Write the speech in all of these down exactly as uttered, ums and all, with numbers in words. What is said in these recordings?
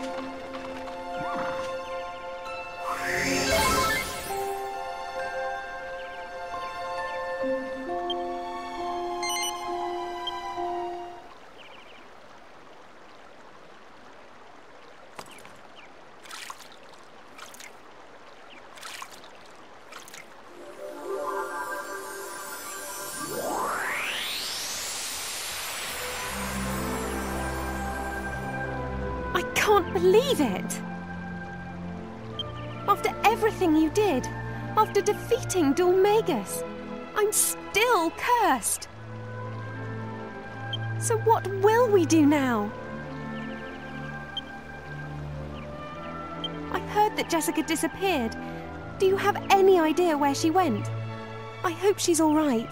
I can't believe it! After everything you did, after defeating Dhoulmagus, I'm still cursed! So what will we do now? I heard that Jessica disappeared. Do you have any idea where she went? I hope she's all right.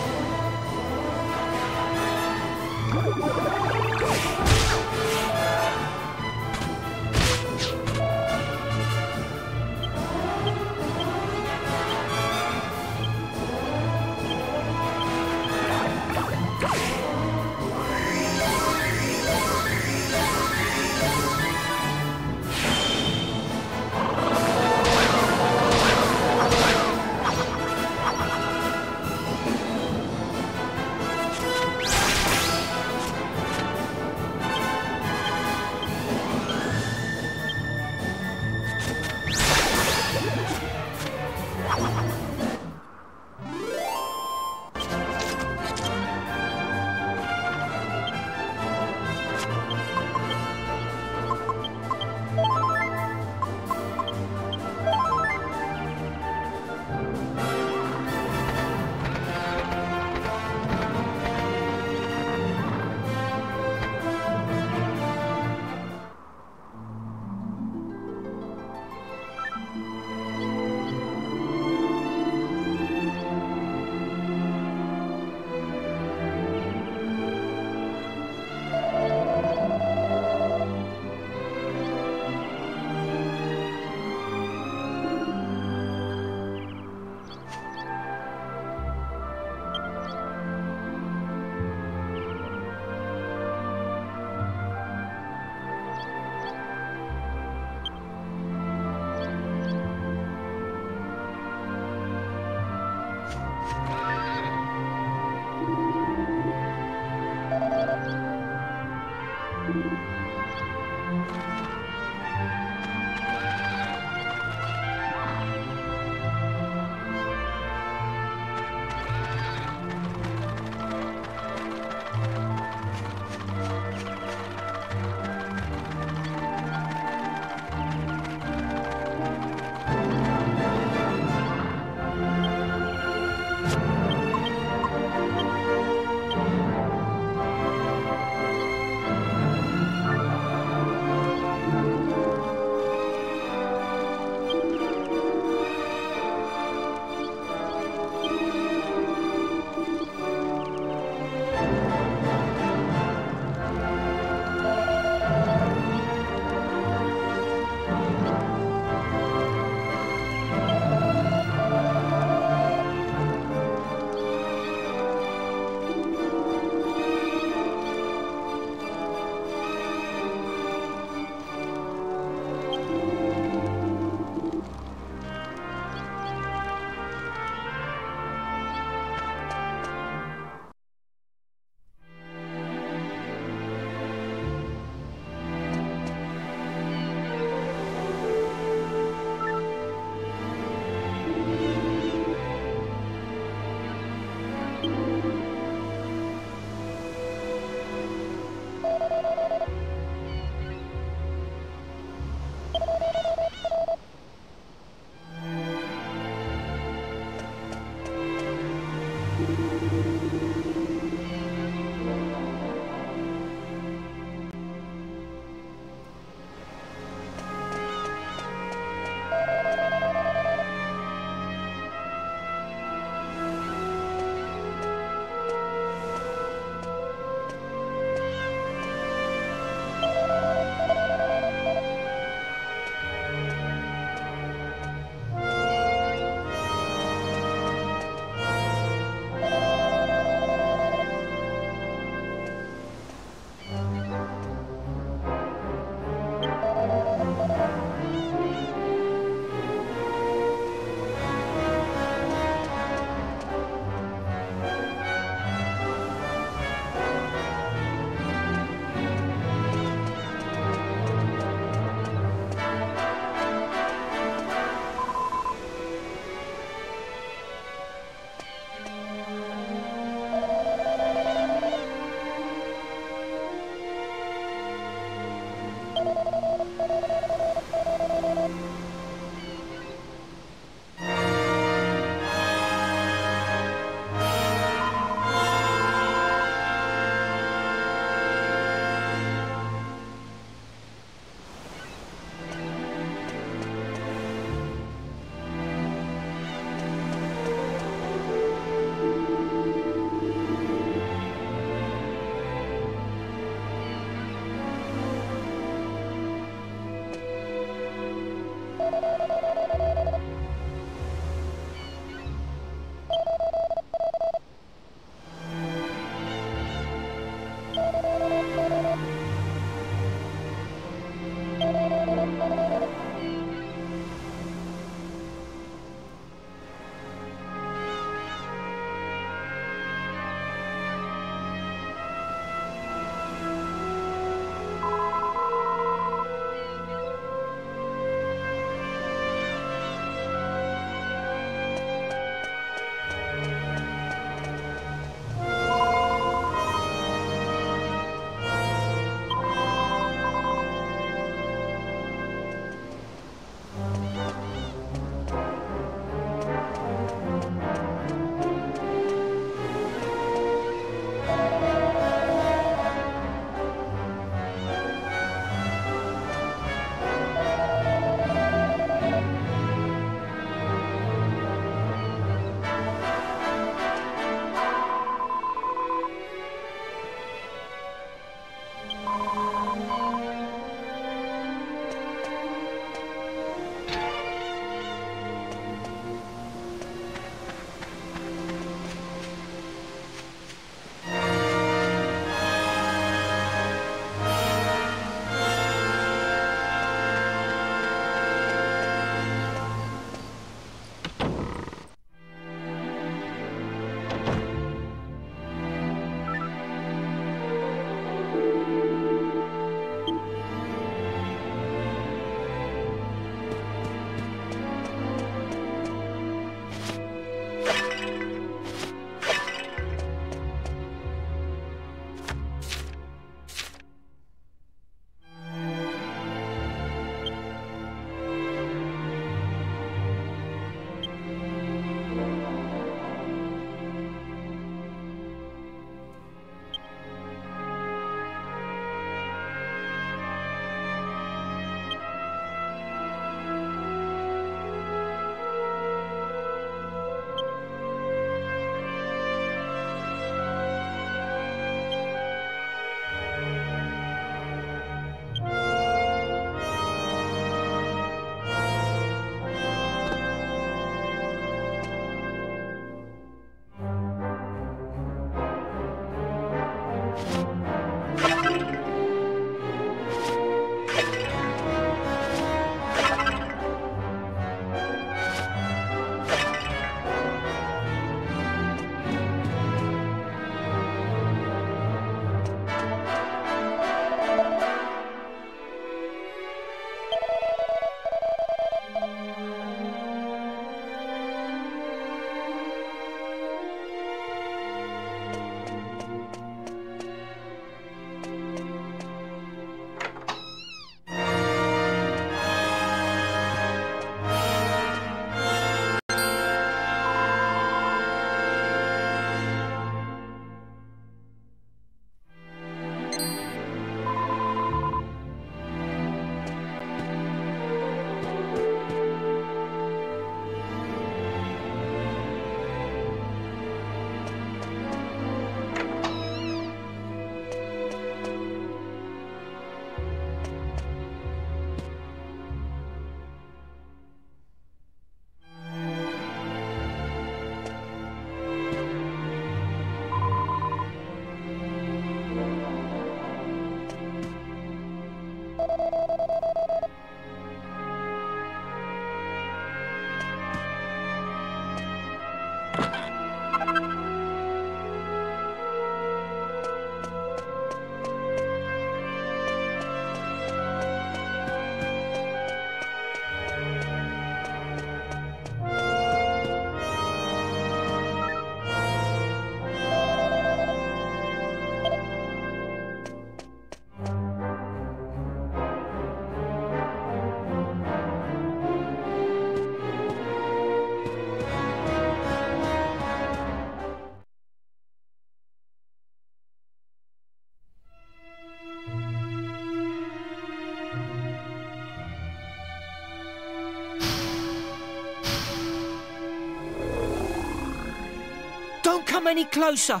any closer.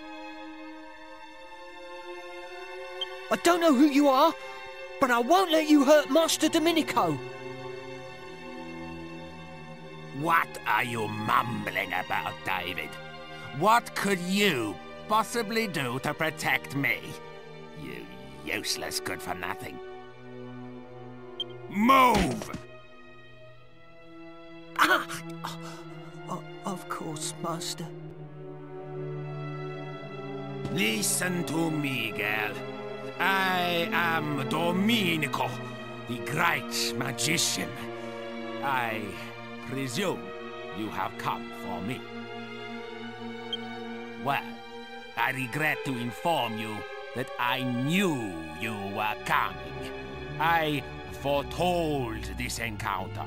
I don't know who you are, but I won't let you hurt Master Dominico. What are you mumbling about, David? What could you possibly do to protect me? You useless good-for-nothing. Move! Ah! Oh, of course, Master. Listen to me, girl. I am Dominico, the great magician. I presume you have come for me. Well, I regret to inform you that I knew you were coming. I foretold this encounter.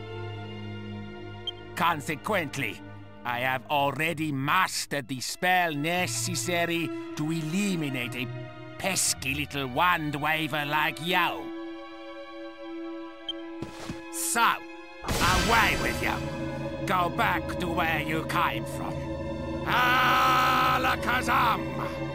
Consequently, I have already mastered the spell necessary to eliminate a pesky little wand waver like you. So, away with you. Go back to where you came from. Alakazam!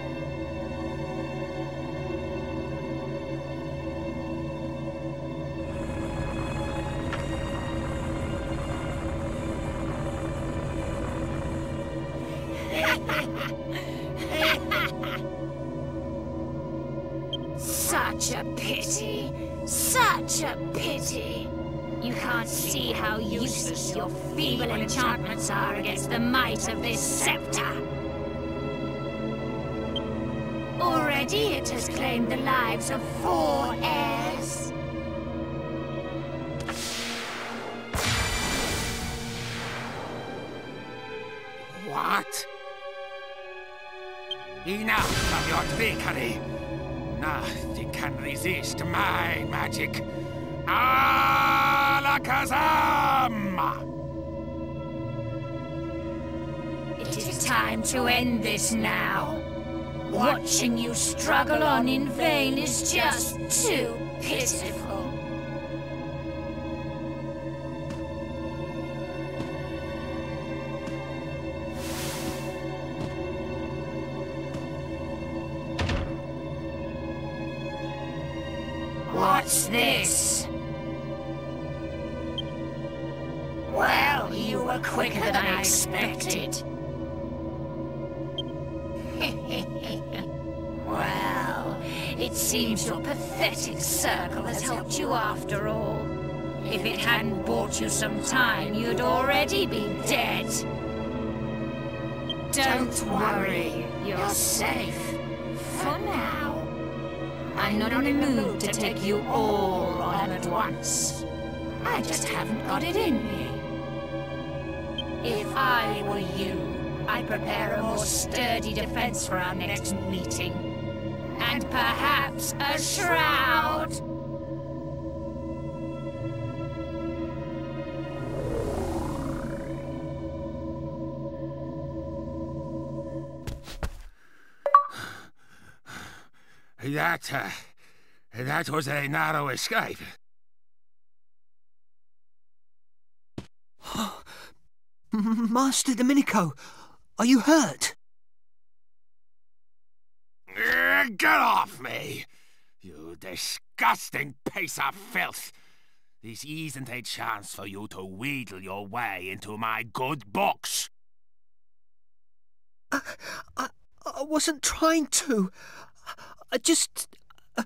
Such a pity. Such a pity. You can't see how useless your feeble enchantments are against the might of this scepter. Already it has claimed the lives of four heirs. What? Enough of your trickery. Nothing can resist my magic. Alakazam! It is time to end this now. Watching you struggle on in vain is just too pitiful. What's this? Well, you were quicker than I expected. Well, it seems your pathetic circle has helped you after all. If it hadn't bought you some time, you'd already be dead. Don't worry, you're safe. For now. I'm not in the mood to take you all on at once. I just haven't got it in me. If I were you, I'd prepare a more sturdy defense for our next meeting. And perhaps a shroud! That, uh, that was a narrow escape. Master Dominico, are you hurt? Get off me! You disgusting piece of filth! This isn't a chance for you to wheedle your way into my good books. Uh, I, I wasn't trying to. I just... Uh...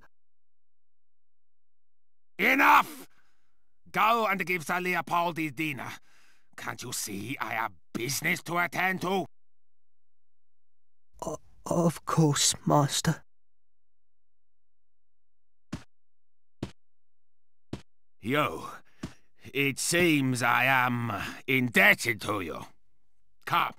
Enough! Go and give Sir Leopold his dinner. Can't you see I have business to attend to? Uh, of course, Master. You, it seems I am indebted to you. Come.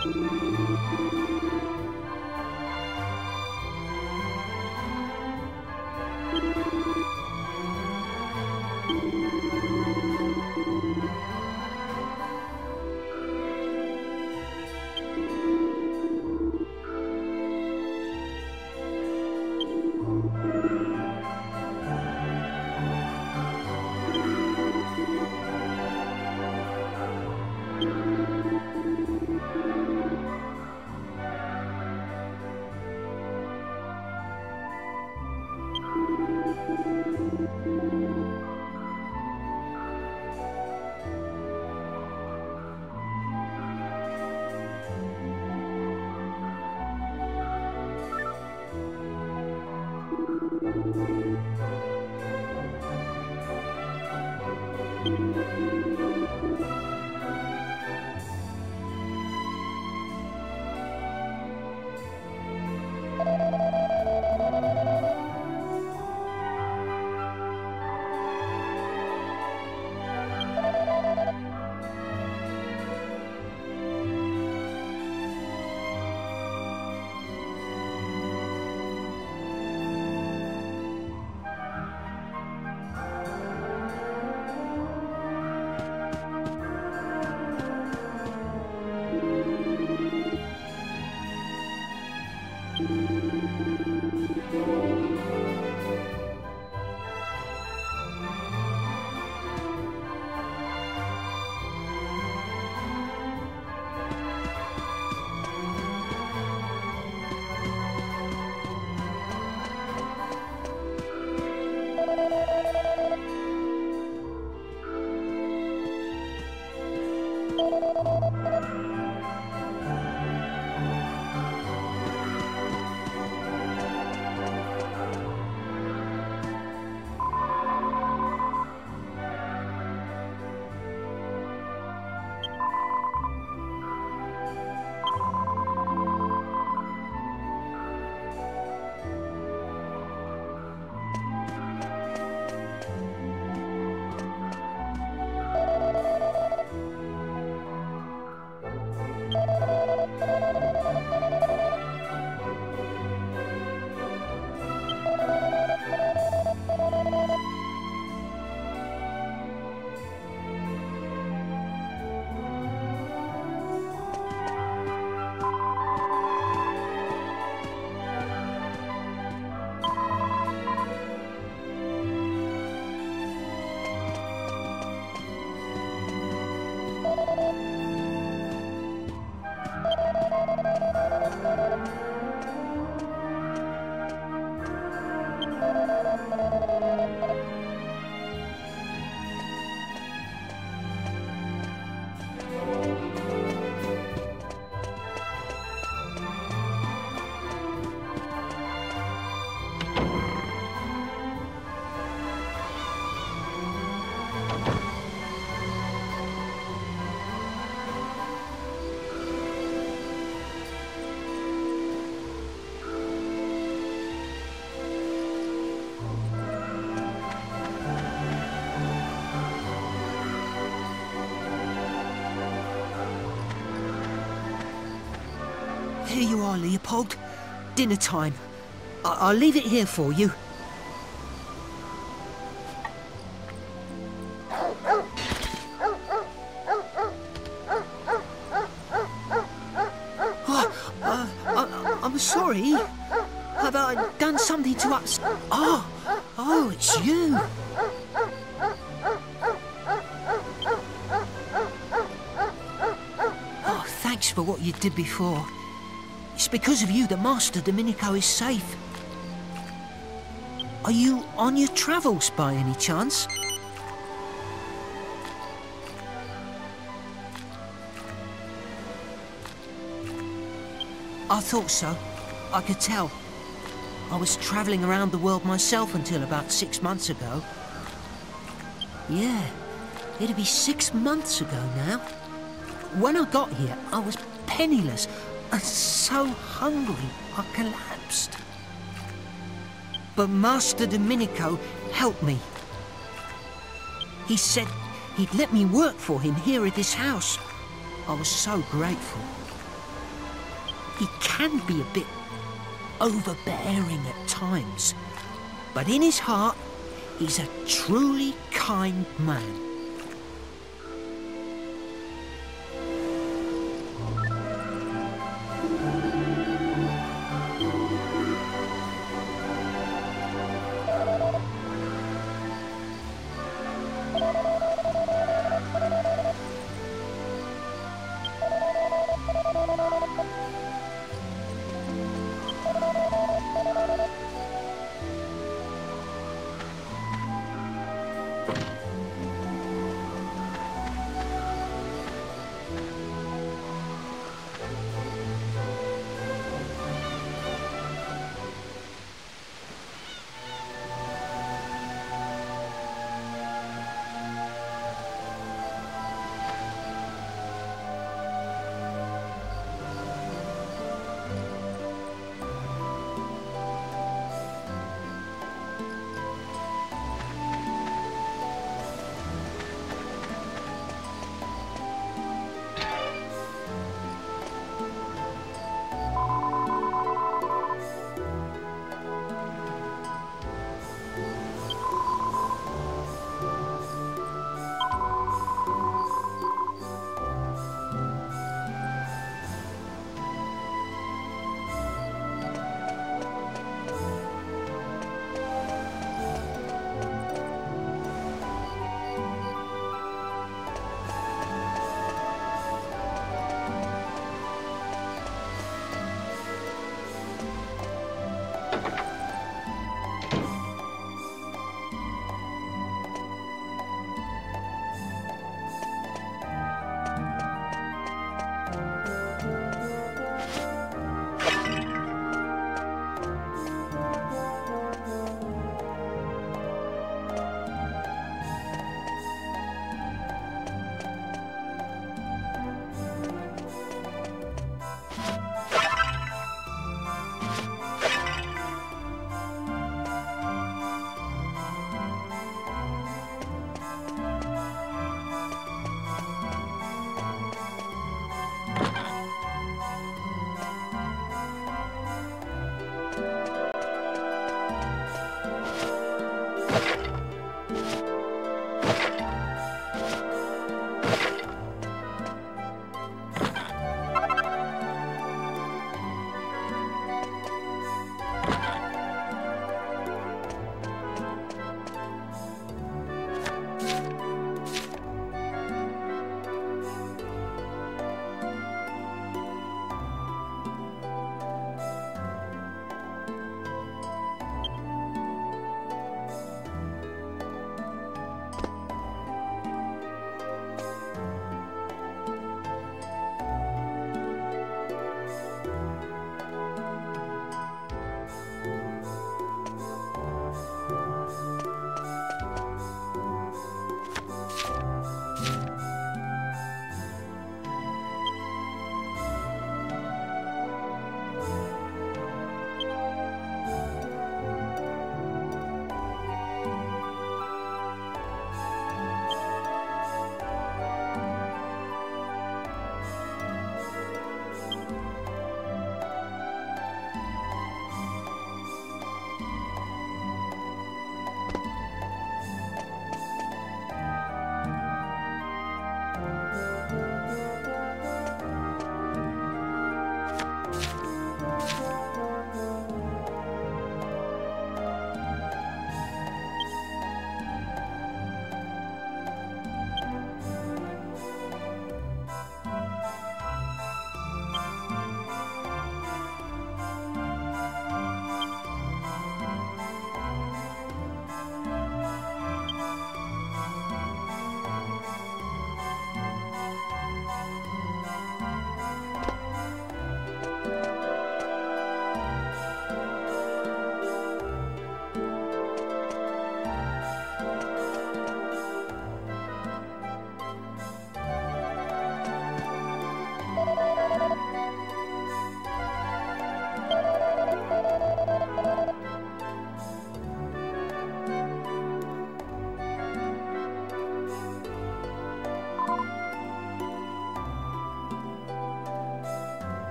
Here you are, Leopold. Dinner time. I I'll leave it here for you. Oh, uh, I, I'm sorry. Have I done something to upset? Oh, oh, it's you. Oh, thanks for what you did before. It's because of you that Master Dominico is safe. Are you on your travels by any chance? I thought so. I could tell. I was travelling around the world myself until about six months ago. Yeah, it'd be six months ago now. When I got here, I was penniless and so hungry I collapsed. But Master Dominico helped me. He said he'd let me work for him here at this house. I was so grateful. He can be a bit overbearing at times, but in his heart, he's a truly kind man.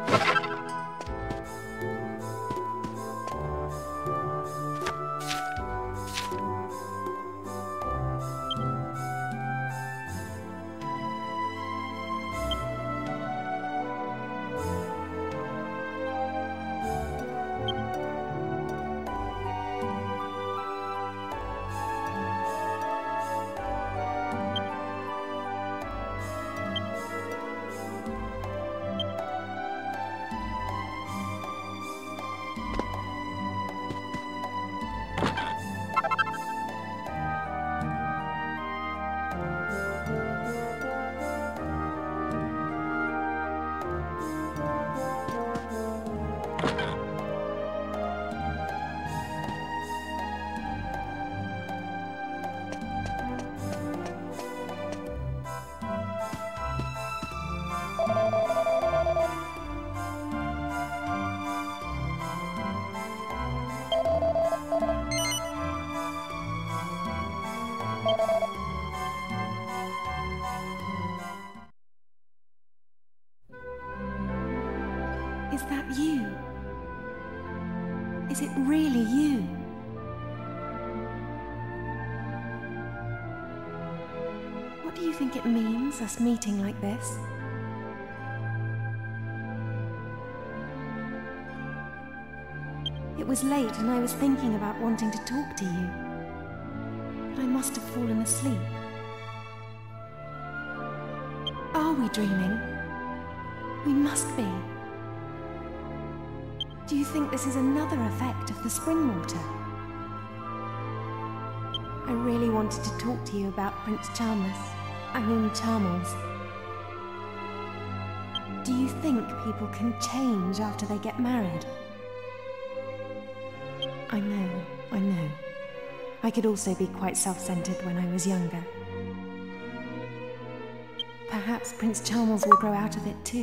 Is that you? Is it really you? What do you think it means, us meeting like this? It was late and I was thinking about wanting to talk to you. But I must have fallen asleep. Are we dreaming? We must be. Do you think this is another effect of the spring water? I really wanted to talk to you about Prince Charmless. I mean Charmles. Do you think people can change after they get married? I know, I know. I could also be quite self-centered when I was younger. Perhaps Prince Charmles will grow out of it too.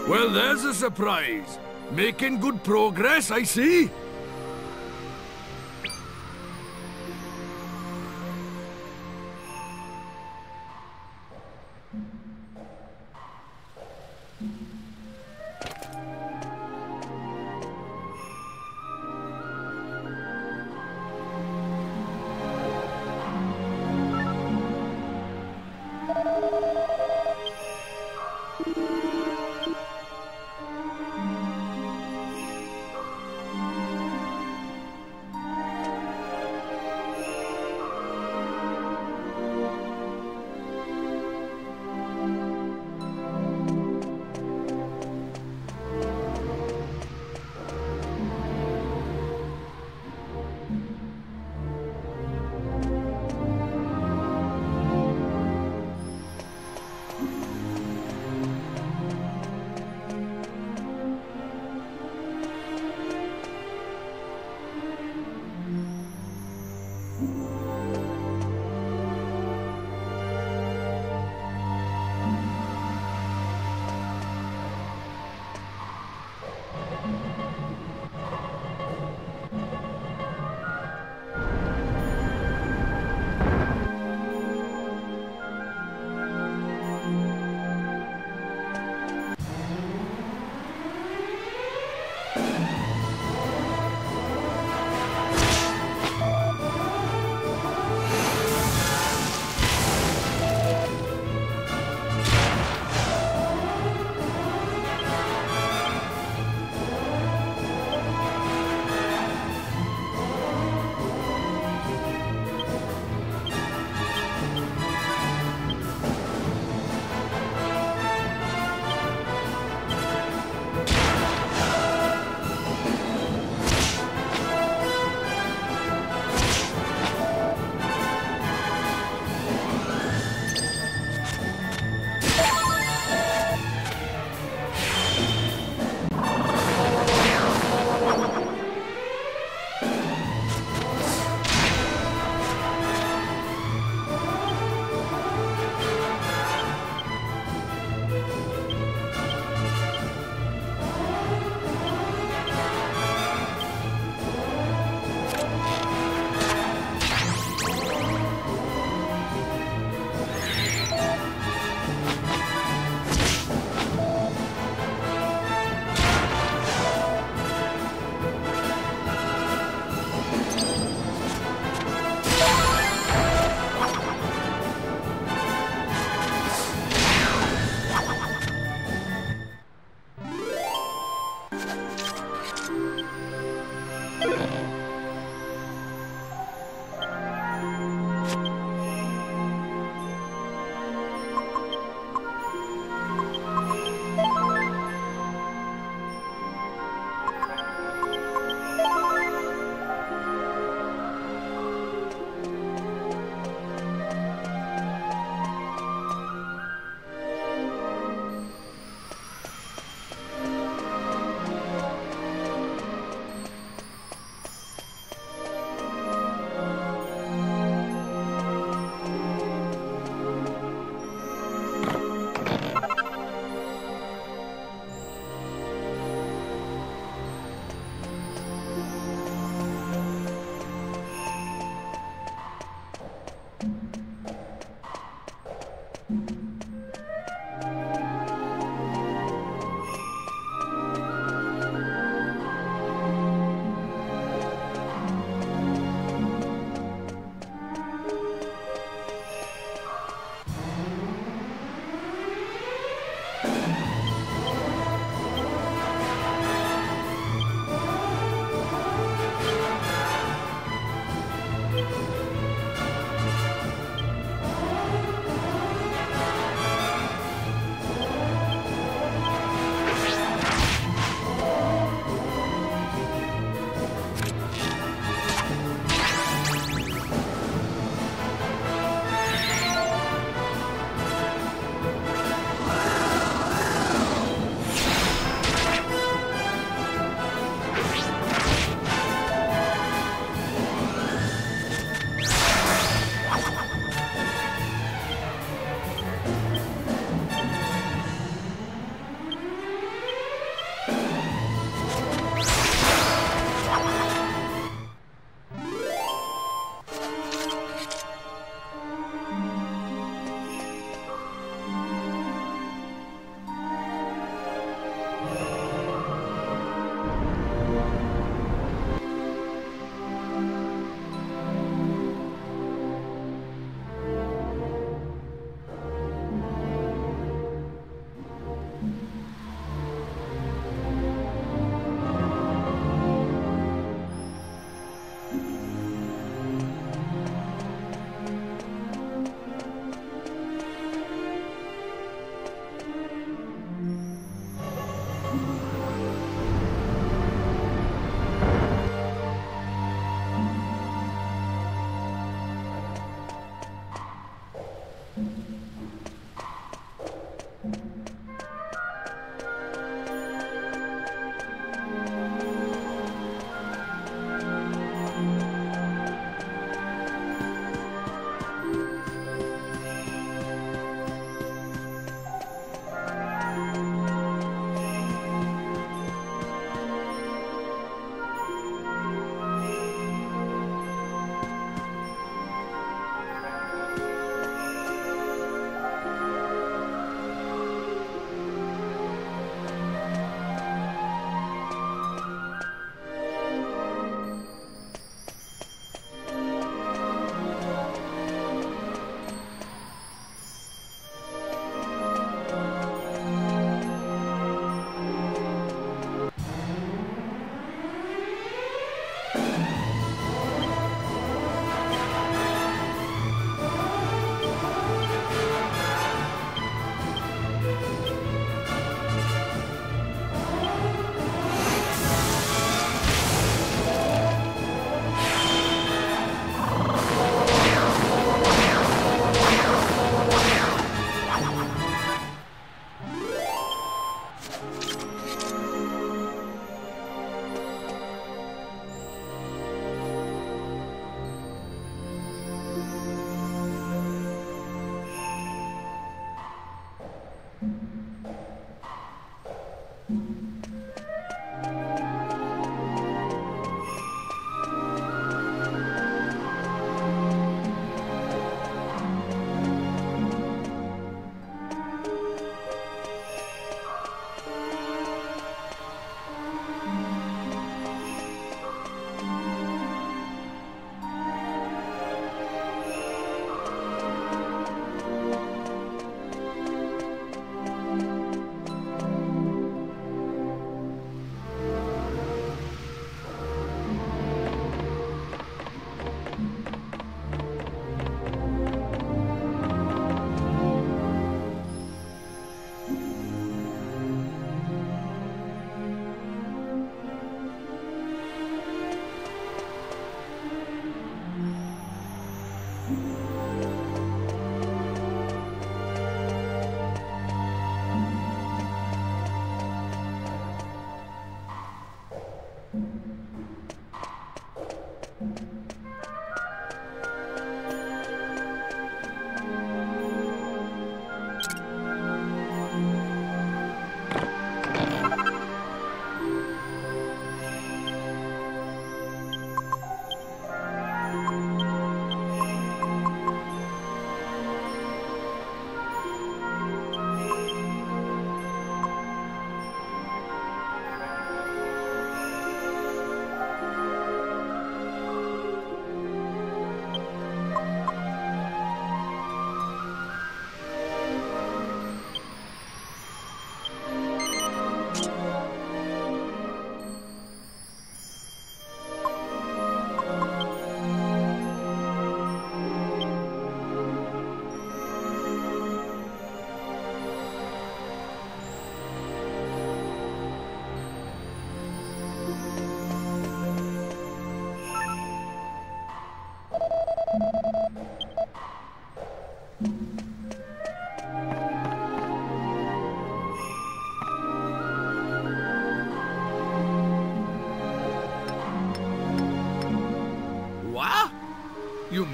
Well, there's a surprise. Making good progress, I see.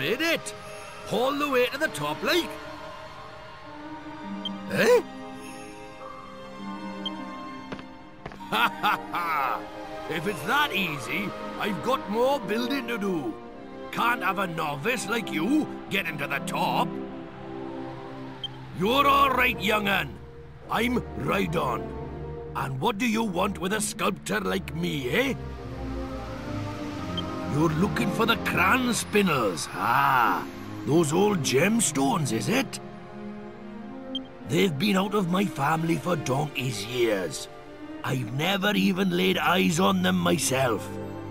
made it. All the way to the top, like. Eh? Ha ha ha! If it's that easy, I've got more building to do. Can't have a novice like you getting to the top. You're all right, young'un. I'm right on. And what do you want with a sculptor like me, eh? You're looking for the cran spinners. Ah, those old gemstones, is it? They've been out of my family for donkey's years. I've never even laid eyes on them myself.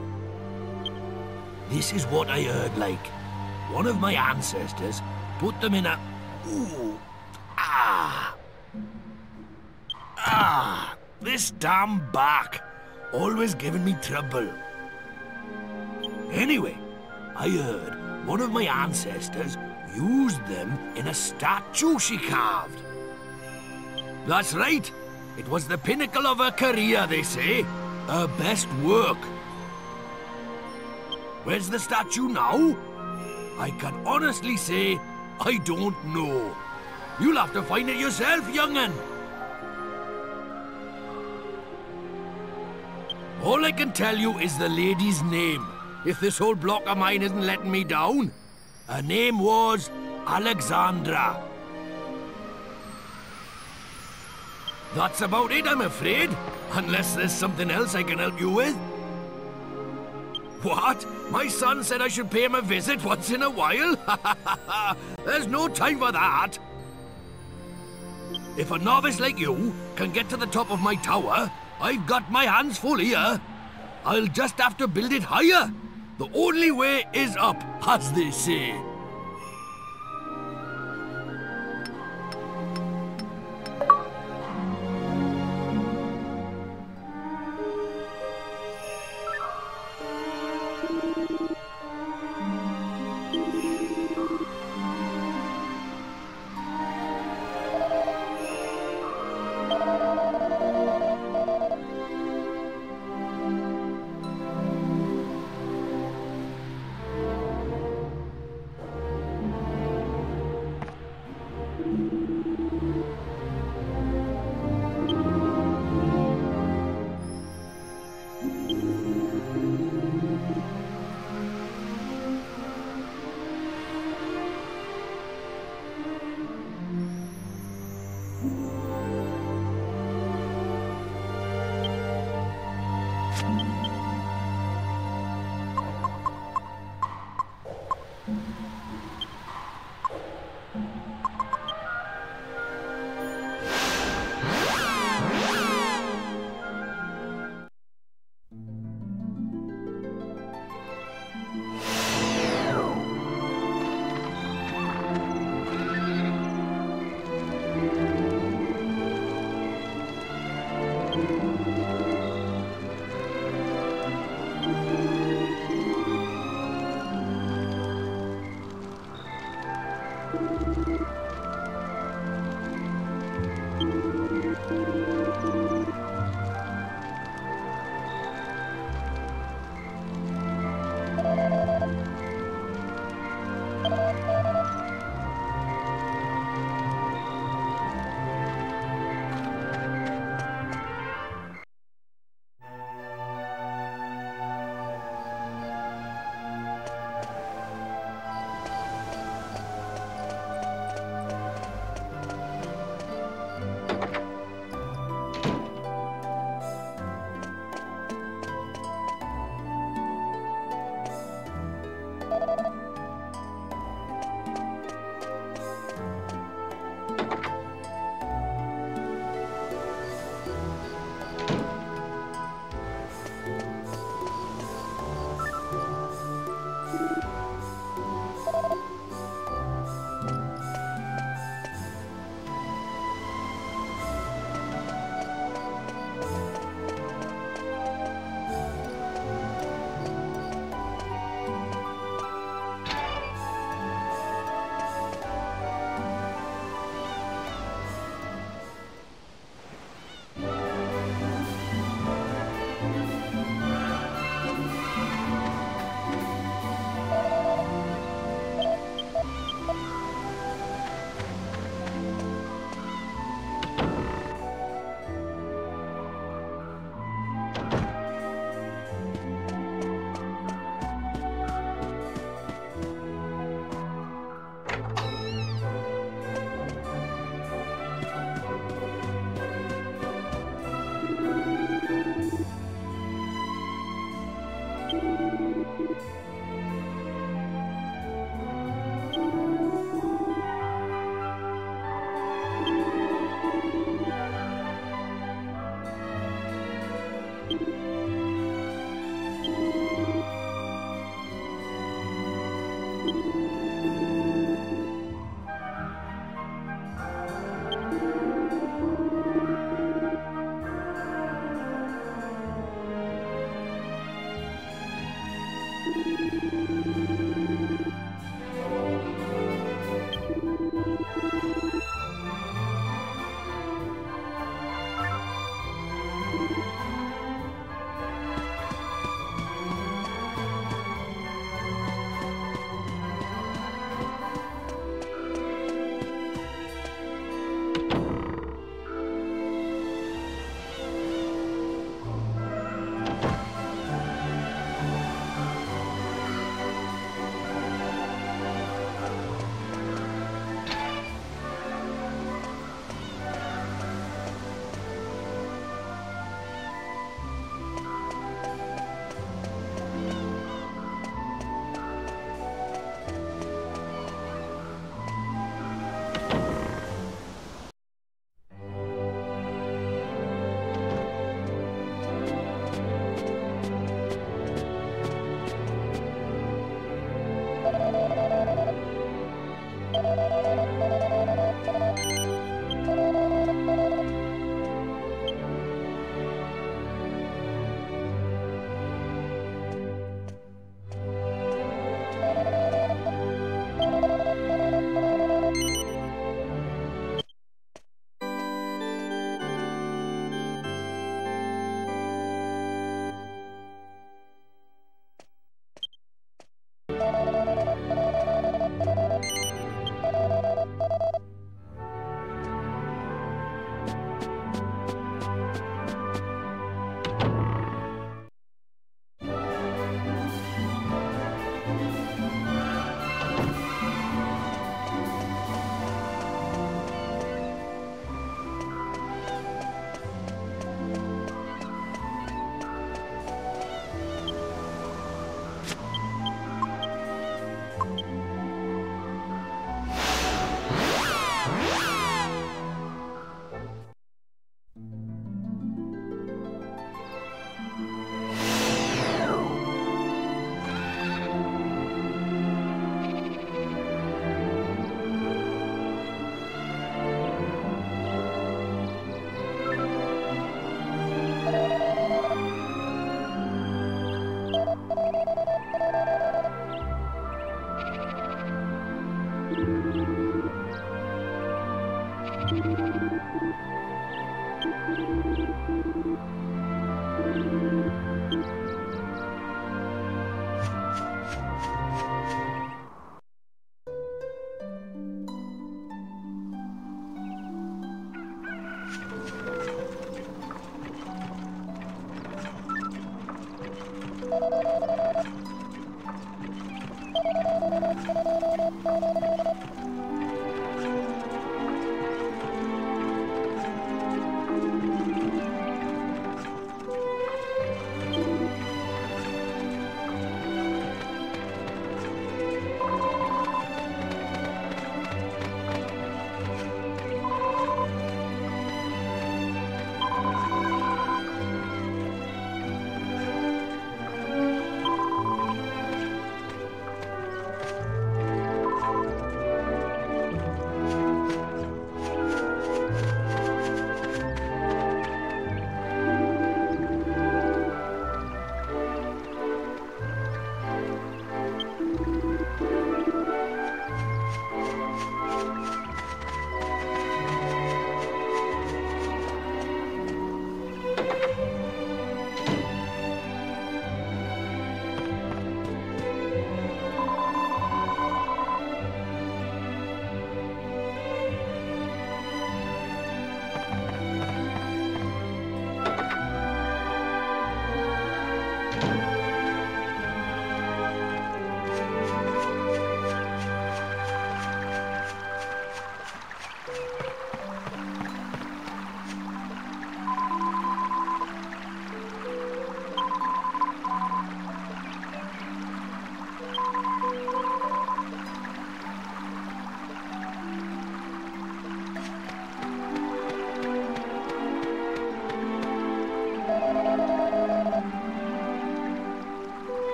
This is what I heard, like. One of my ancestors put them in a... Ooh. Ah. Ah. This damn back. Always giving me trouble. Anyway, I heard one of my ancestors used them in a statue she carved. That's right. It was the pinnacle of her career, they say. Her best work. Where's the statue now? I can honestly say, I don't know. You'll have to find it yourself, young'un. All I can tell you is the lady's name, if this whole block of mine isn't letting me down. Her name was Alexandra. That's about it, I'm afraid. Unless there's something else I can help you with. What? My son said I should pay him a visit once in a while? There's no time for that. If a novice like you can get to the top of my tower, I've got my hands full here. I'll just have to build it higher. The only way is up, as they say.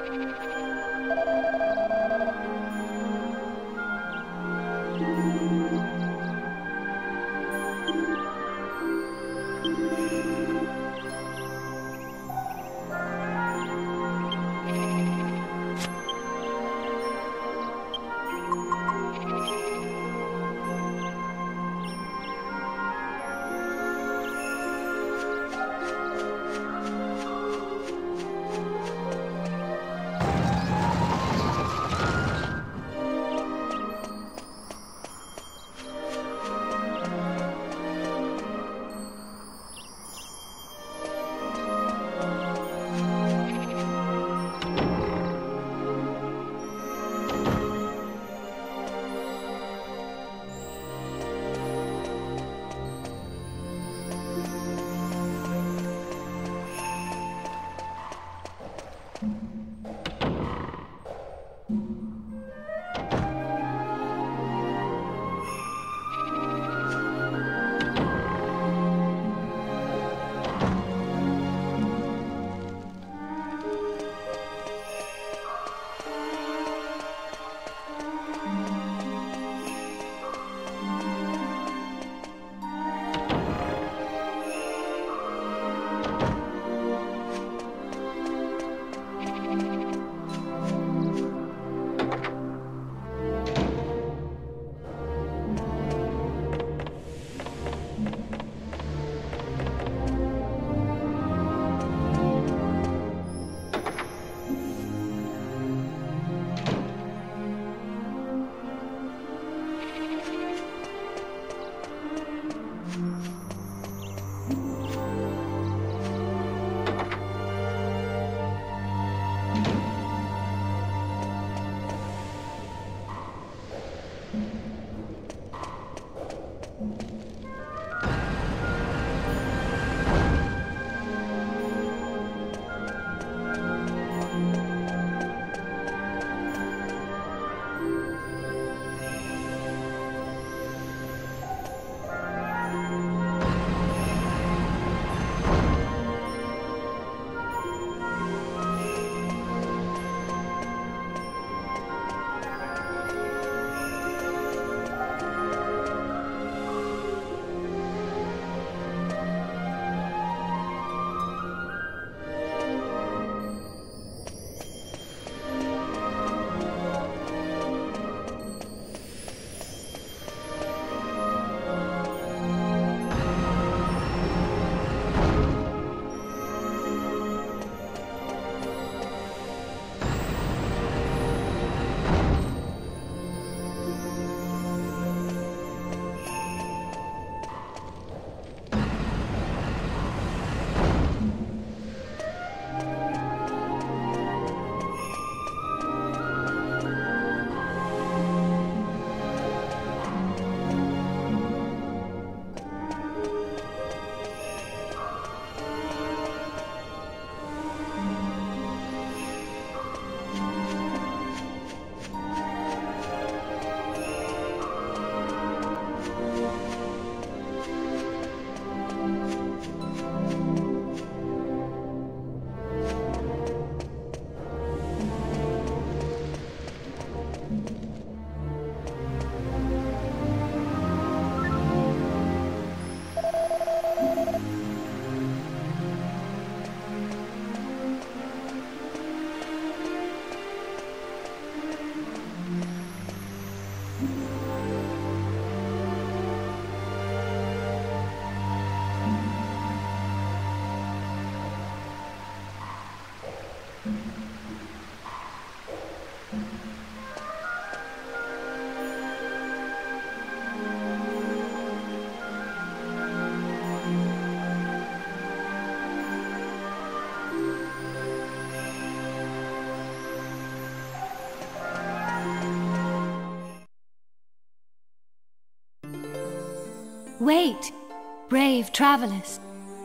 Wait, brave travelers.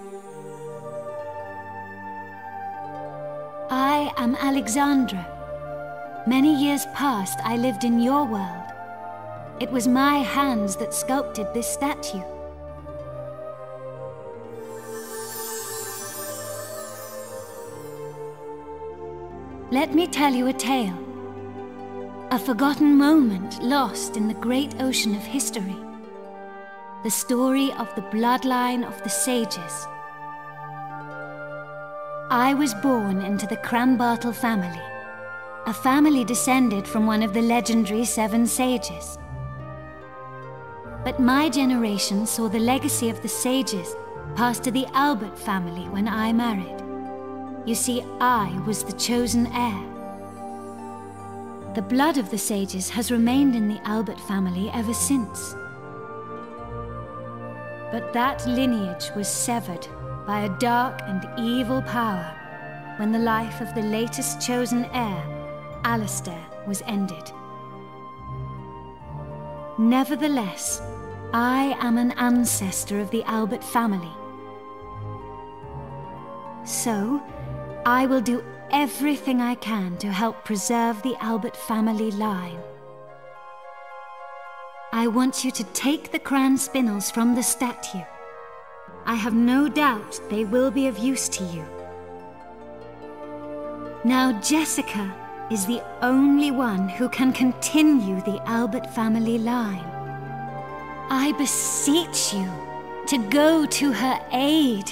I am Alexandra. Many years past, I lived in your world. It was my hands that sculpted this statue. Let me tell you a tale. A forgotten moment lost in the great ocean of history. The story of the bloodline of the sages. I was born into the Cranbartle family, a family descended from one of the legendary seven sages. But my generation saw the legacy of the sages pass to the Albert family when I married. You see, I was the chosen heir. The blood of the sages has remained in the Albert family ever since. But that lineage was severed by a dark and evil power when the life of the latest chosen heir, Alistair, was ended. Nevertheless, I am an ancestor of the Albert family. So, I will do everything I can to help preserve the Albert family line. I want you to take the cran spinels from the statue. I have no doubt they will be of use to you. Now Jessica is the only one who can continue the Albert family line. I beseech you to go to her aid.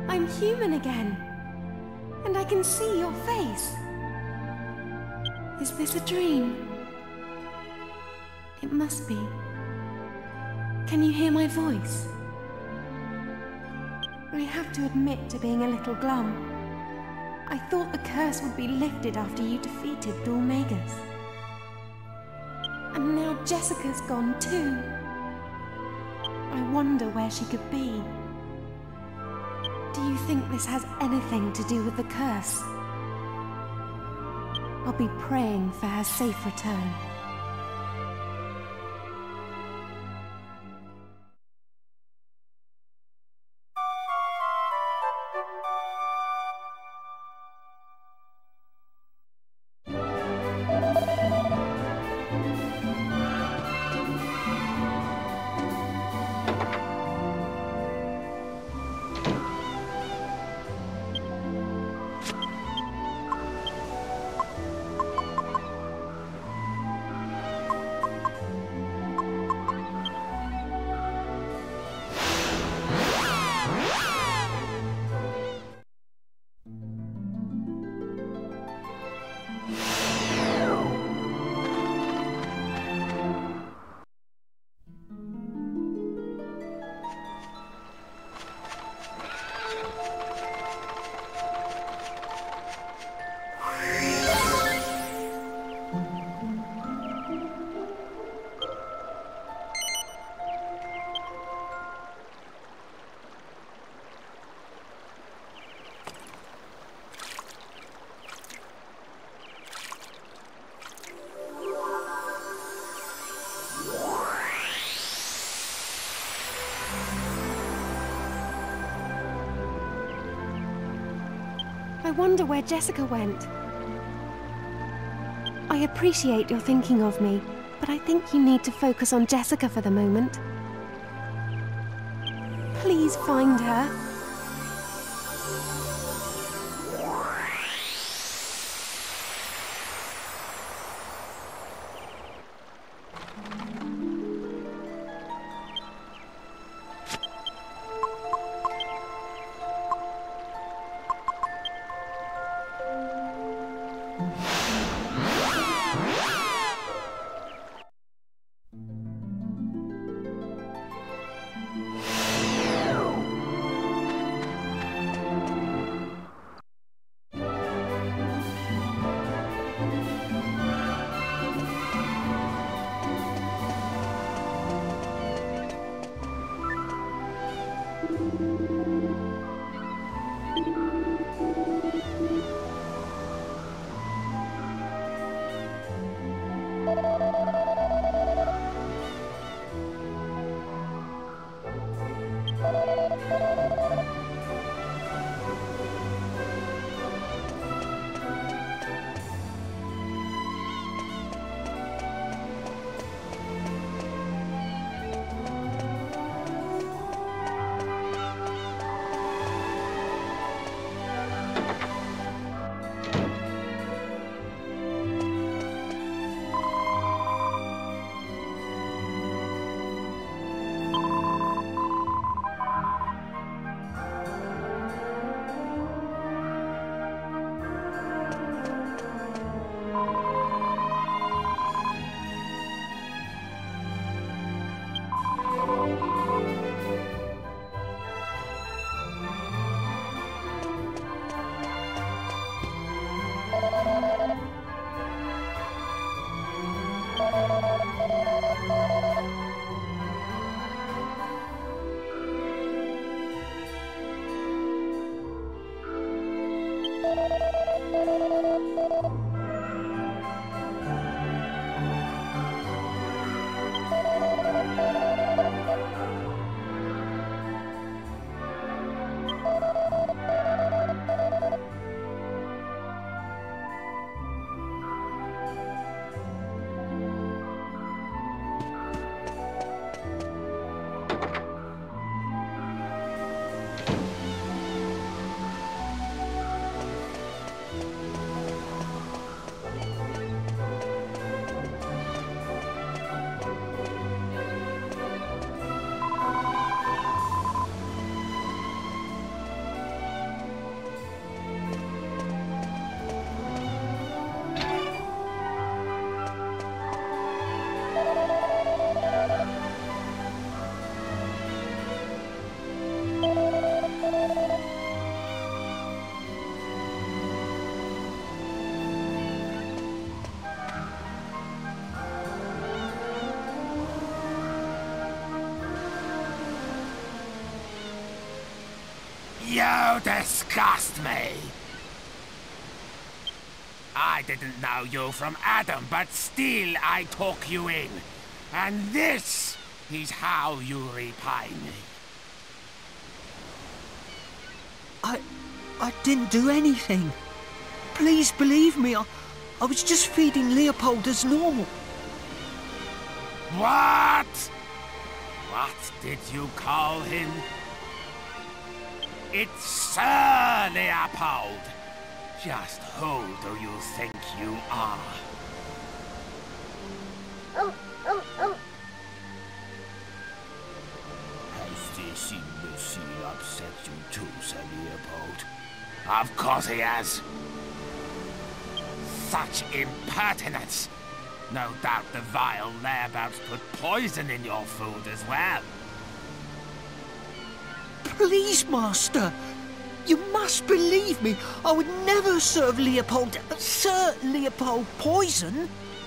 I'm human again. And I can see your face. Is this a dream? It must be. Can you hear my voice? I have to admit to being a little glum. I thought the curse would be lifted after you defeated Dhoulmagus. And now Jessica's gone too. I wonder where she could be. Do you think this has anything to do with the curse? I'll be praying for her safe return. I wonder where Jessica went. I appreciate your thinking of me, but I think you need to focus on Jessica for the moment. Please find her. You disgust me! I didn't know you from Adam, but still I took you in. And this is how you repay me. I... I didn't do anything. Please believe me, I, I was just feeding Leopold as normal. What? What did you call him? It's Sir Leopold. Just who do you think you are? Has this imbecile upset you too, Sir Leopold? Of course he has. Such impertinence! No doubt the vile thereabouts put poison in your food as well. Please, Master. You must believe me. I would never serve Leopold, Sir Leopold, poison.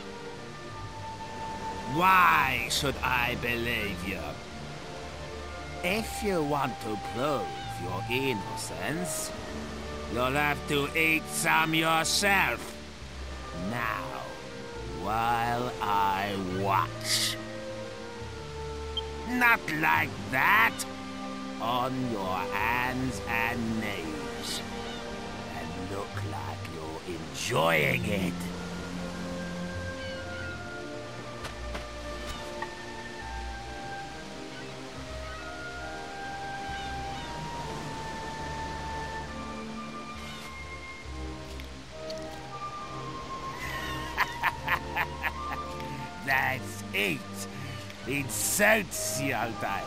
Why should I believe you? If you want to prove your innocence, you'll have to eat some yourself. Now, while I watch. Not like that. On your hands and knees. And look like you're enjoying it. That's it. It suits you, Dave.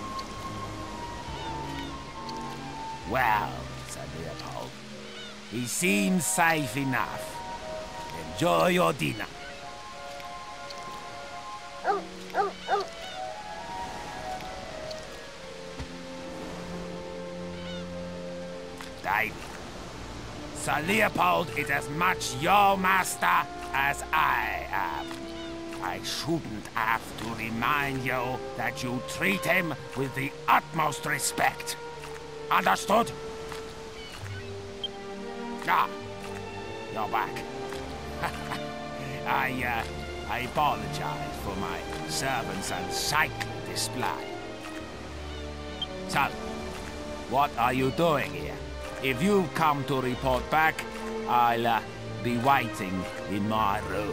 Well, Sir Leopold, he seems safe enough. Enjoy your dinner. David, Sir Leopold is as much your master as I am. I shouldn't have to remind you that you treat him with the utmost respect. Understood? Ah, you're back. I, uh, I apologize for my servant's unsightly display. So, what are you doing here? If you've come to report back, I'll uh, be waiting in my room.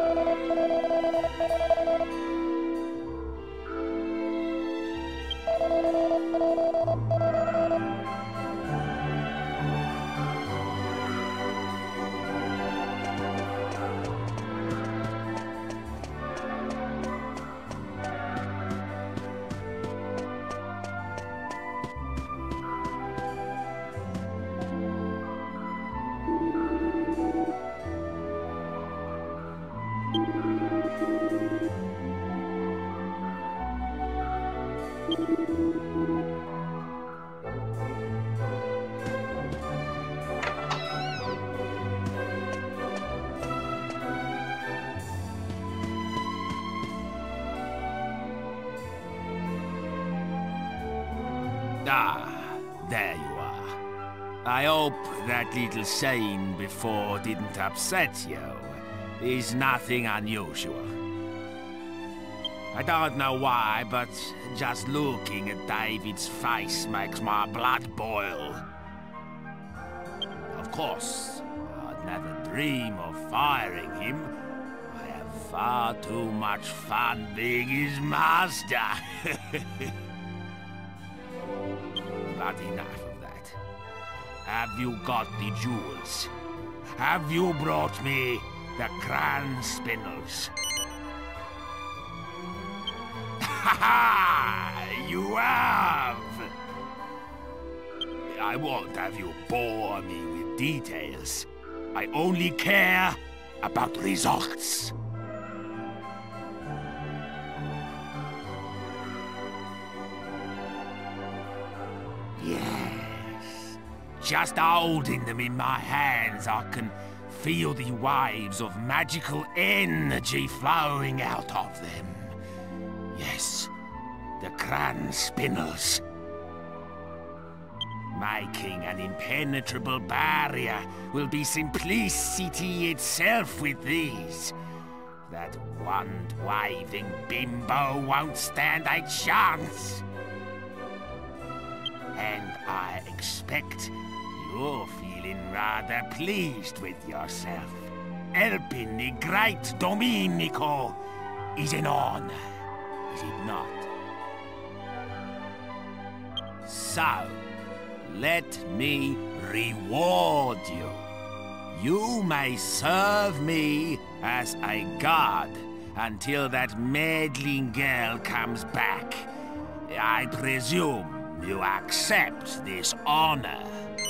Ah, there you are. I hope that little saying before didn't upset you. Is nothing unusual. I don't know why, but just looking at David's face makes my blood boil. Of course, I'd never dream of firing him. I have far too much fun being his master. But enough of that. Have you got the jewels? Have you brought me the crown spindles? Ha ha! You have! I won't have you bore me with details. I only care about results. Yes. Just holding them in my hands, I can feel the waves of magical energy flowing out of them. Yes, the crown spindles. Making an impenetrable barrier will be simplicity itself with these. That wand-waving bimbo won't stand a chance. And I expect you're feeling rather pleased with yourself. Helping the great Dominico is an honor, is it not? So, let me reward you. You may serve me as a guard until that meddling girl comes back. I presume you accept this honor.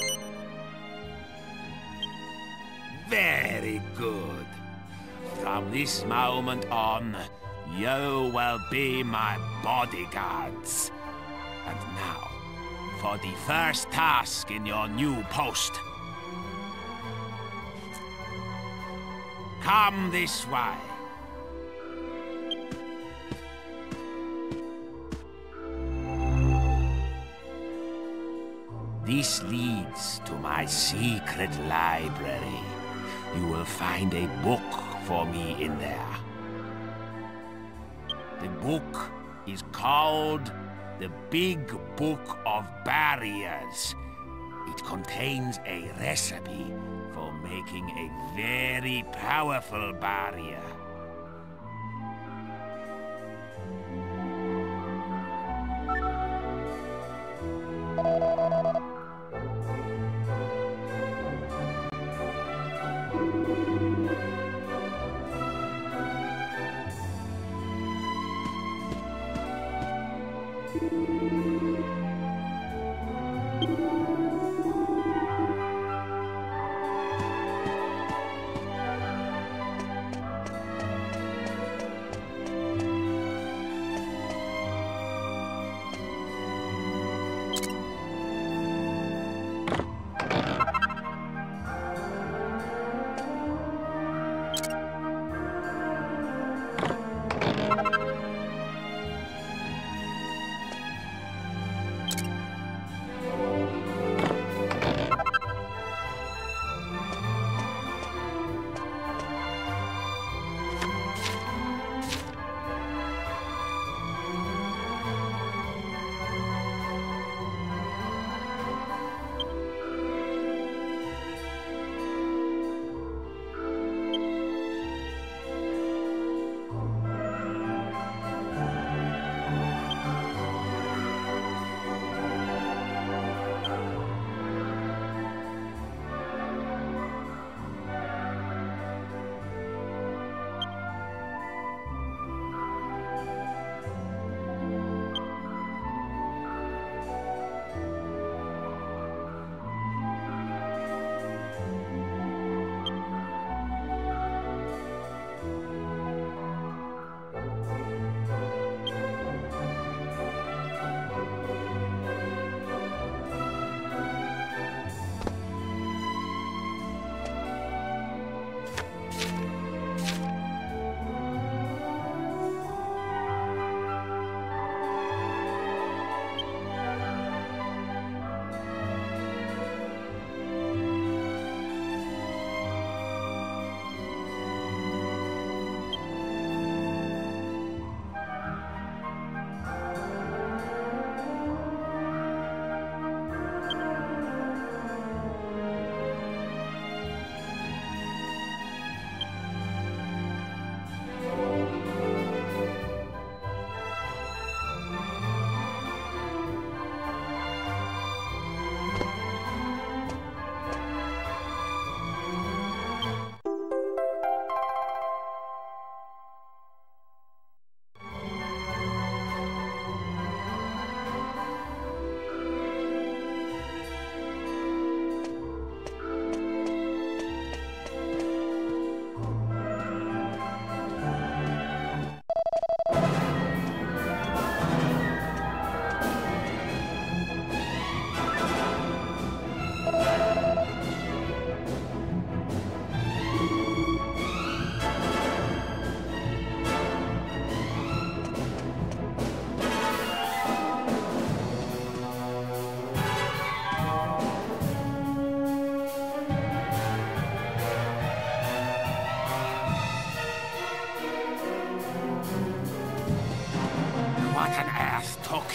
Very good. From this moment on, you will be my bodyguards. And now, for the first task in your new post. Come this way. This leads to my secret library. You will find a book for me in there. The book is called The Big Book of Barriers. It contains a recipe for making a very powerful barrier.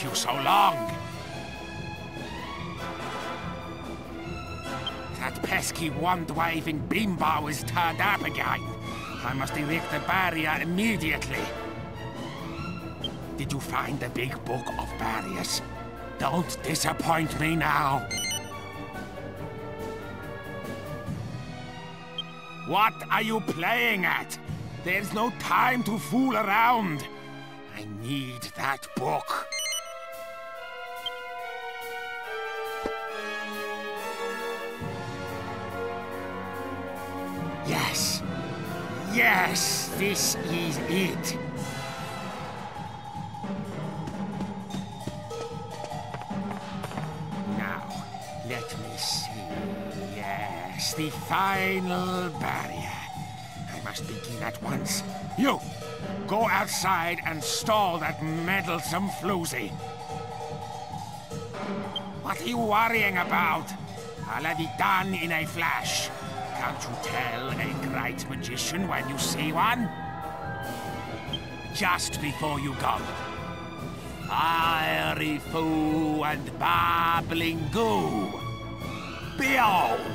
took you so long? That pesky wand-waving bimbo is turned up again. I must erect the barrier immediately. Did you find the big book of barriers? Don't disappoint me now. What are you playing at? There's no time to fool around. I need that book. Yes. Yes, this is it. Now, let me see. Yes, the final barrier. I must begin at once. You, go outside and stall that meddlesome floozy. What are you worrying about? I'll have it done in a flash. Can't you tell a great magician when you see one? Just before you go. Fiery foo and babbling goo. Behold!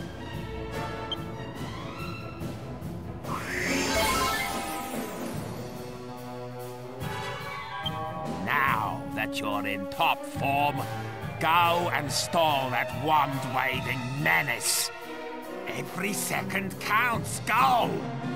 Now that you're in top form, go and stall that wand-waving menace. Every second counts. Go!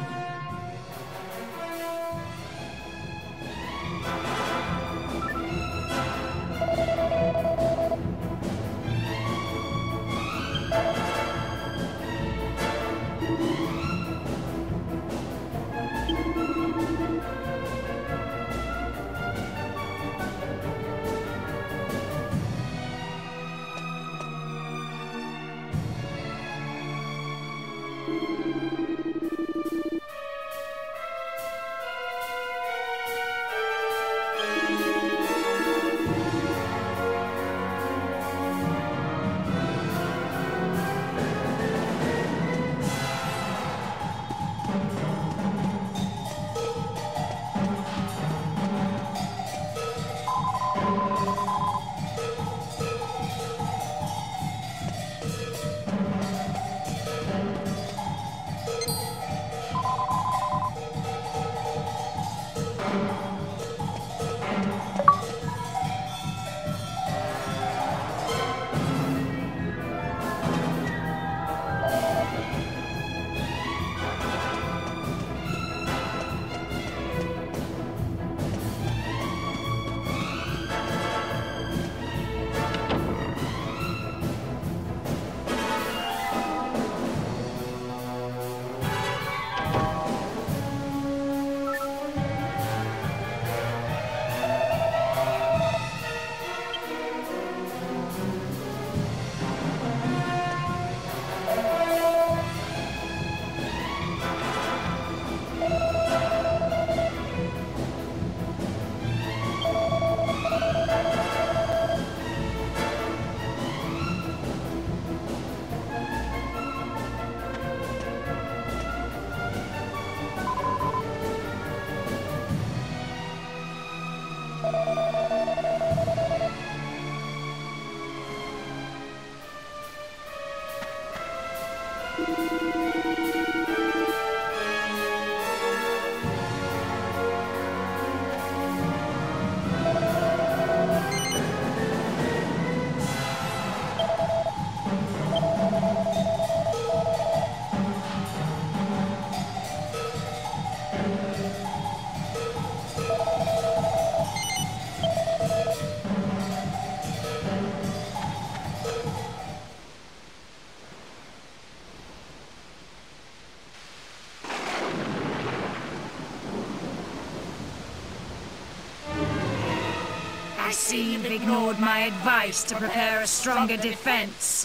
I see you've ignored my advice to prepare a stronger defense.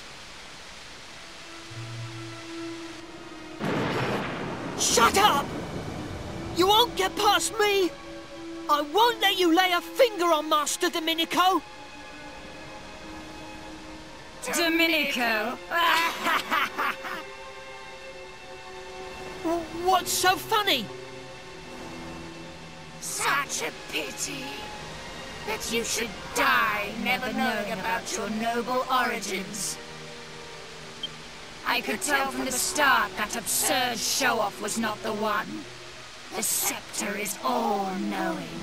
Shut up! You won't get past me! I won't let you lay a finger on Master Dominico! Dominico? What's so funny? Such a pity. that you should die never knowing about your noble origins. I could tell from the start that absurd show-off was not the one. The scepter is all-knowing.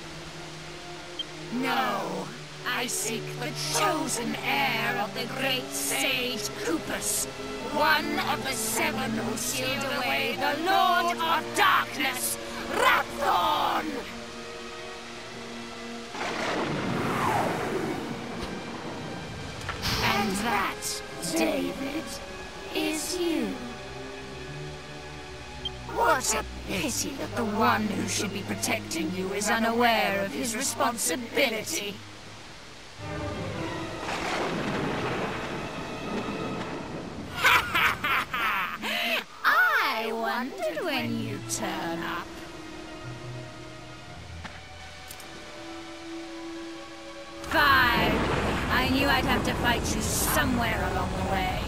No, I seek the chosen heir of the great sage Kupus, one of the seven who sealed away the Lord of Darkness, Rapthorn! And that, David, is you. What a pity that the one who should be protecting you is unaware of his responsibility. I wondered when you turn up. Fine. I knew I'd have to fight you somewhere along the way.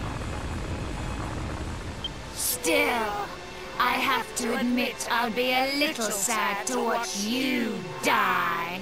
Still, I have to admit I'll be a little sad to watch you die.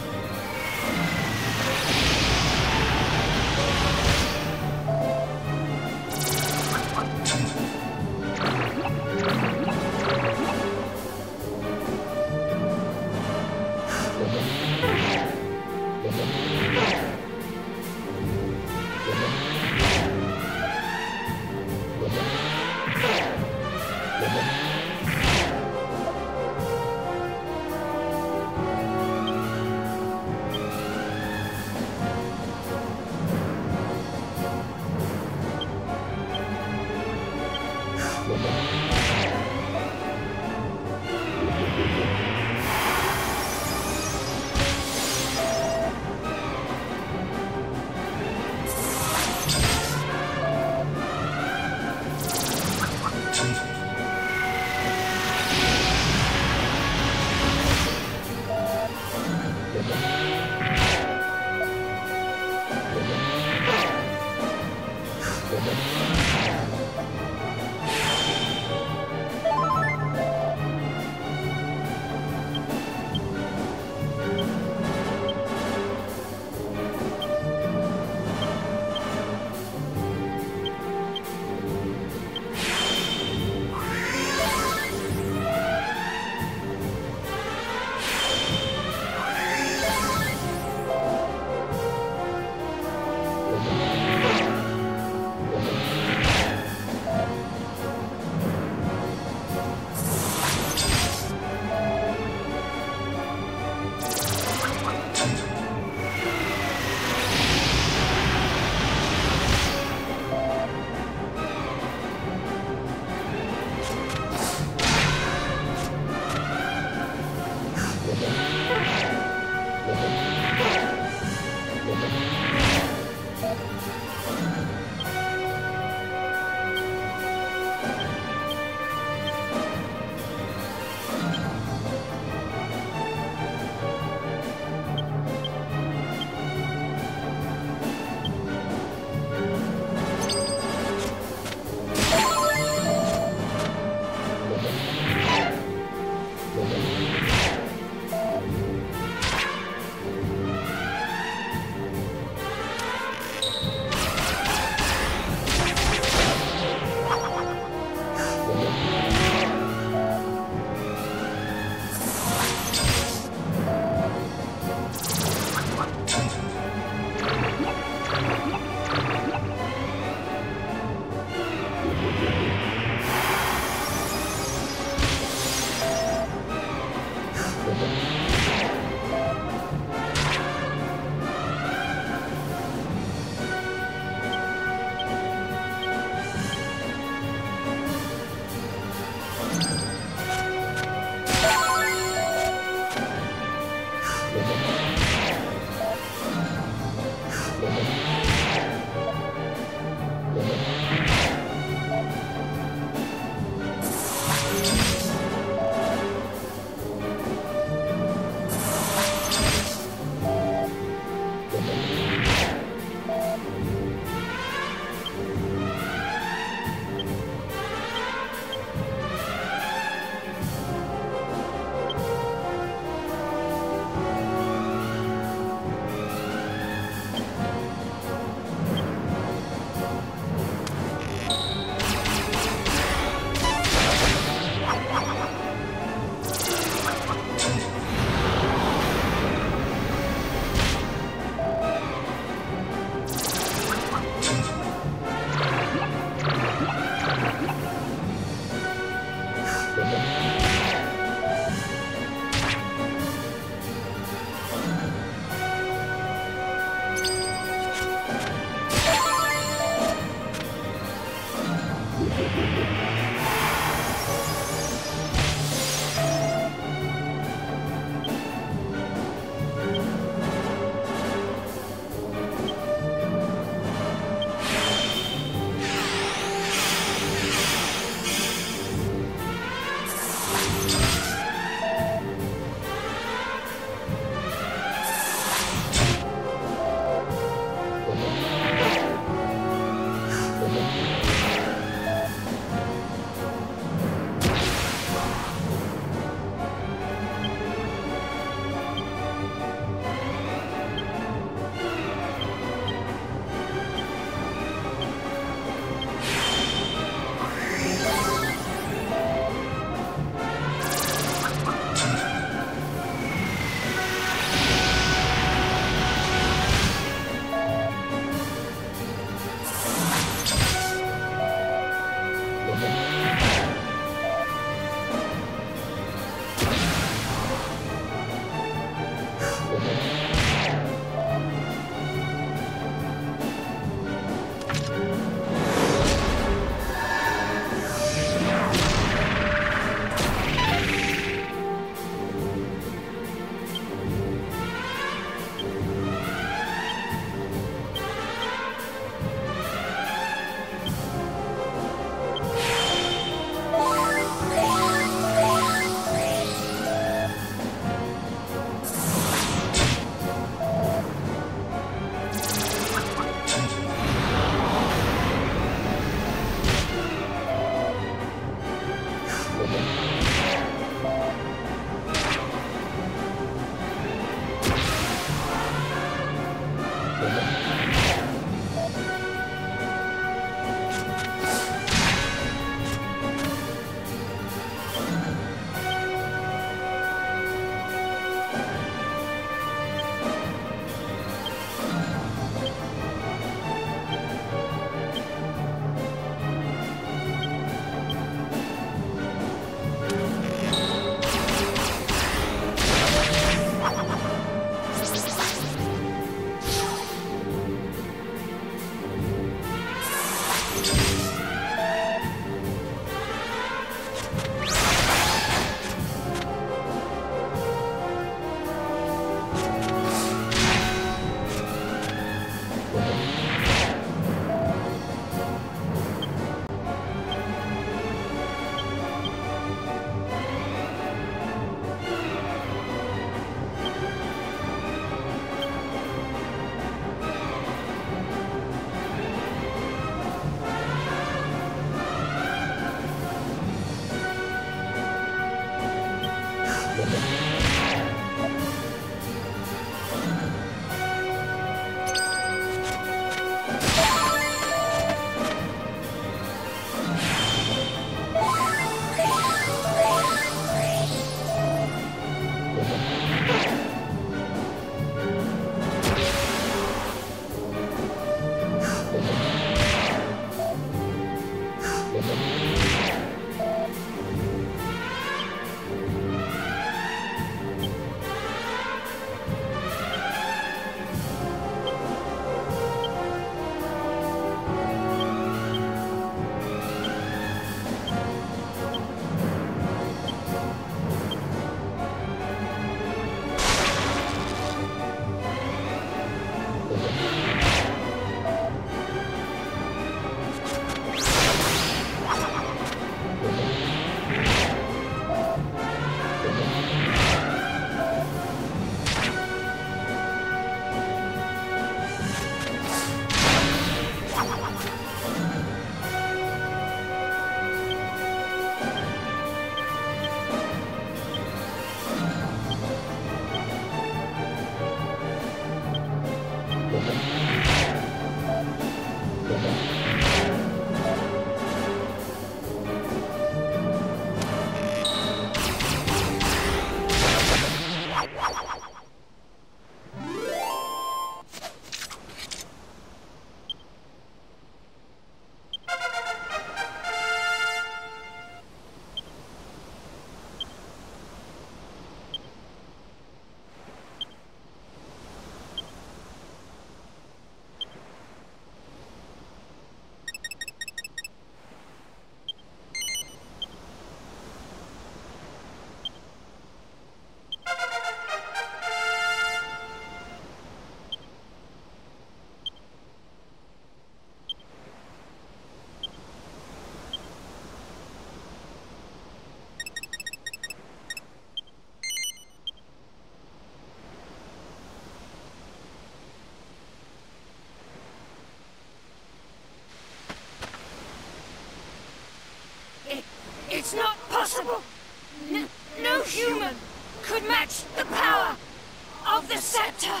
It's not possible! No, no human could match the power of the scepter!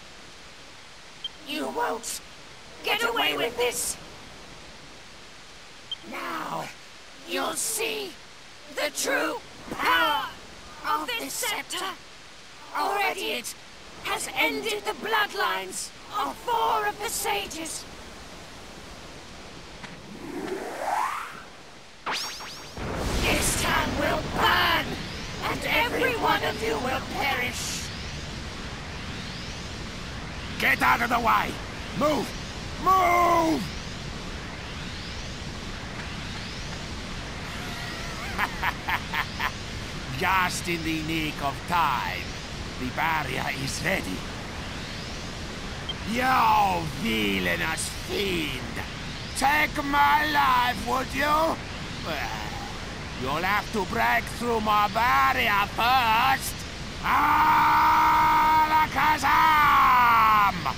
You won't get away with this! Now, you'll see the true power of this scepter! Already it has ended the bloodlines of four of the sages! This town will burn, and every one of you will perish. Get out of the way! Move! Move! Just in the nick of time. The barrier is ready. You villainous fiend! Take my life, would you? Well, you'll have to break through my barrier first. Alakazam!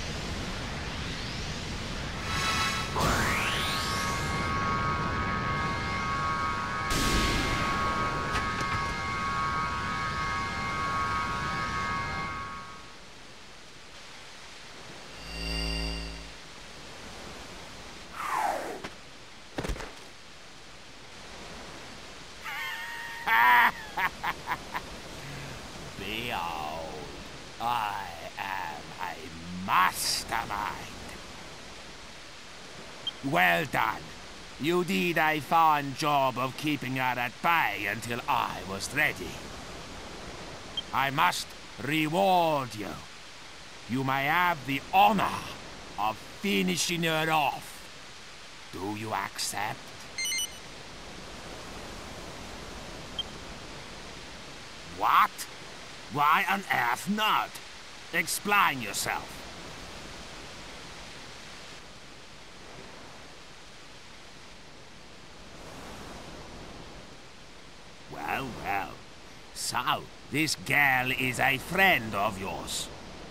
Behold, I am a mastermind. Well done. You did a fine job of keeping her at bay until I was ready. I must reward you. You may have the honor of finishing her off. Do you accept? What? Why on earth not? Explain yourself. Well, well. So, this girl is a friend of yours.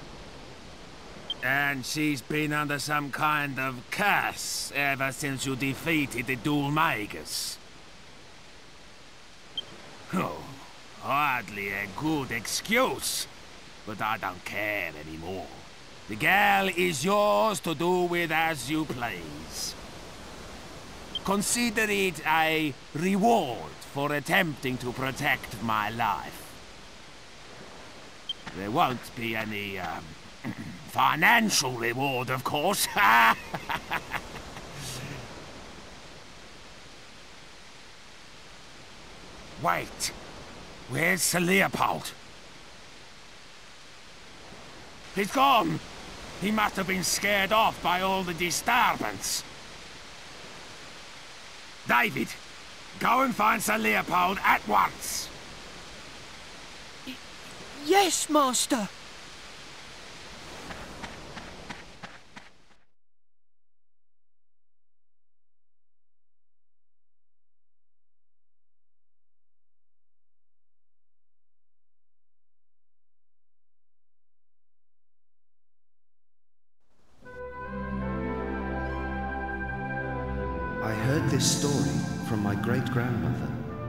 And she's been under some kind of curse ever since you defeated the Dhoulmagus. Oh. Hardly a good excuse, but I don't care anymore. The girl is yours to do with as you please. Consider it a reward for attempting to protect my life. There won't be any, um, financial reward, of course. Wait. Where's Sir Leopold? He's gone! He must have been scared off by all the disturbance. David, go and find Sir Leopold at once! Y- yes, Master! I heard this story from my great-grandmother.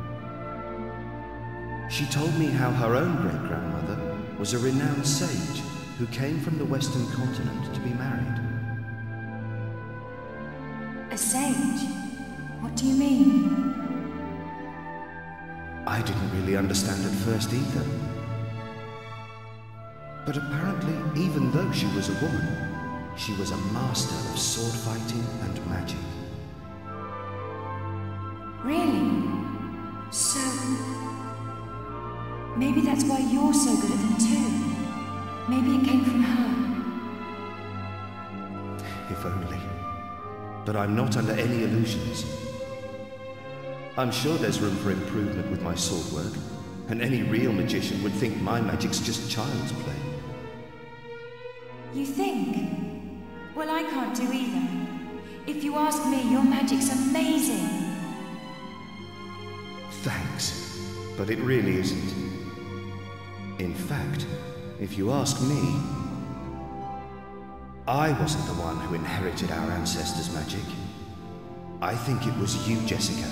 She told me how her own great-grandmother was a renowned sage who came from the Western continent to be married. A sage? What do you mean? I didn't really understand at first either. But apparently, even though she was a woman, she was a master of sword fighting and magic. Really? So... maybe that's why you're so good at them too. Maybe it came from her. If only. But I'm not under any illusions. I'm sure there's room for improvement with my sword work, and any real magician would think my magic's just child's play. You think? Well, I can't do either. If you ask me, your magic's amazing. Thanks, but it really isn't. In fact, if you ask me, I wasn't the one who inherited our ancestors' magic. I think it was you, Jessica.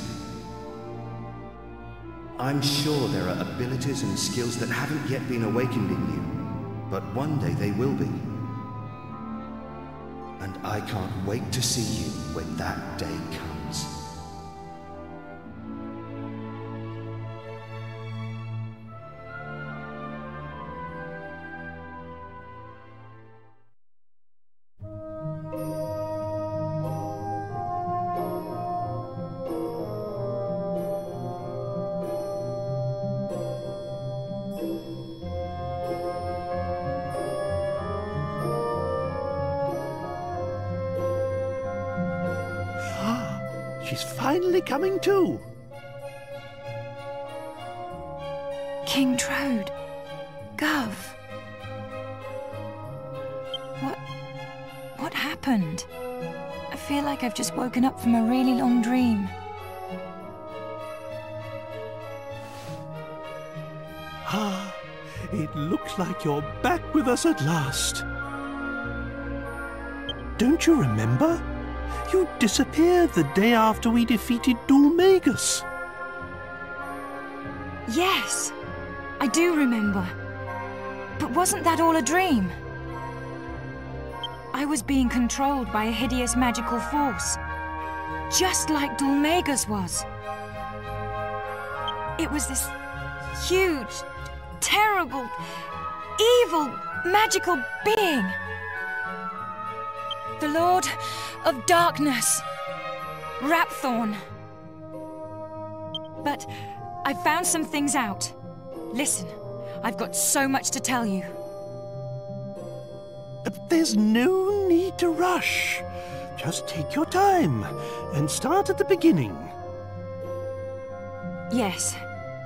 I'm sure there are abilities and skills that haven't yet been awakened in you, but one day they will be. And I can't wait to see you when that day comes. she's finally coming to. King Trode. Gov. What... what happened? I feel like I've just woken up from a really long dream. Ah, it looks like you're back with us at last. Don't you remember? You disappeared the day after we defeated Dhoulmagus. Yes, I do remember. But wasn't that all a dream? I was being controlled by a hideous magical force, just like Dhoulmagus was. It was this huge, terrible, evil, magical being. The Lord of Darkness, Rapthorn. But I found some things out. Listen, I've got so much to tell you. There's no need to rush. Just take your time and start at the beginning. Yes.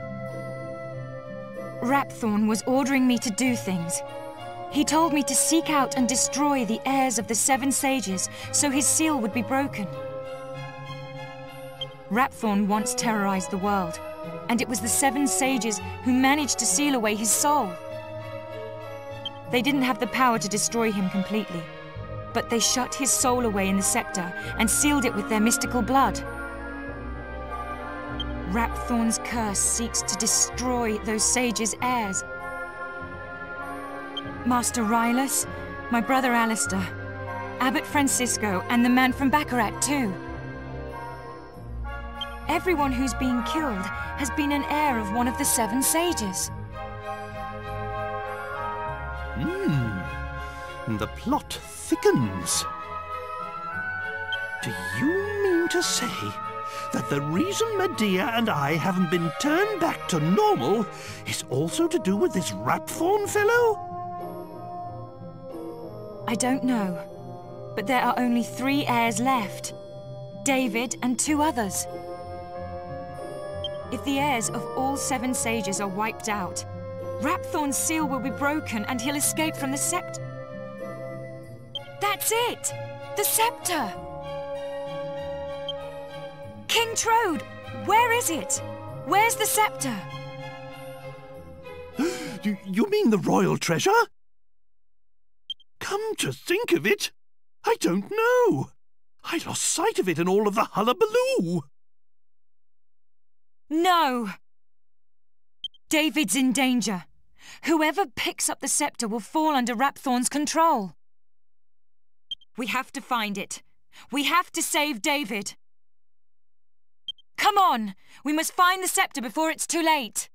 Rapthorn was ordering me to do things. He told me to seek out and destroy the heirs of the Seven Sages so his seal would be broken. Rapthorn once terrorized the world, and it was the Seven Sages who managed to seal away his soul. They didn't have the power to destroy him completely, but they shut his soul away in the scepter and sealed it with their mystical blood. Rapthorn's curse seeks to destroy those sages' heirs. Master Rylus, my brother Alistair, Abbot Francisco, and the man from Baccarat too. Everyone who's been killed has been an heir of one of the Seven Sages. Hmm. The plot thickens. Do you mean to say that the reason Medea and I haven't been turned back to normal is also to do with this Rapthorn fellow? I don't know, but there are only three heirs left. David and two others. If the heirs of all seven sages are wiped out, Rapthorn's seal will be broken and he'll escape from the scepter. That's it! The scepter! King Trode, where is it? Where's the scepter? you, you mean the royal treasure? Come to think of it, I don't know. I lost sight of it in all of the hullabaloo. No! David's in danger. Whoever picks up the scepter will fall under Rapthorn's control. We have to find it. We have to save David. Come on! We must find the scepter before it's too late.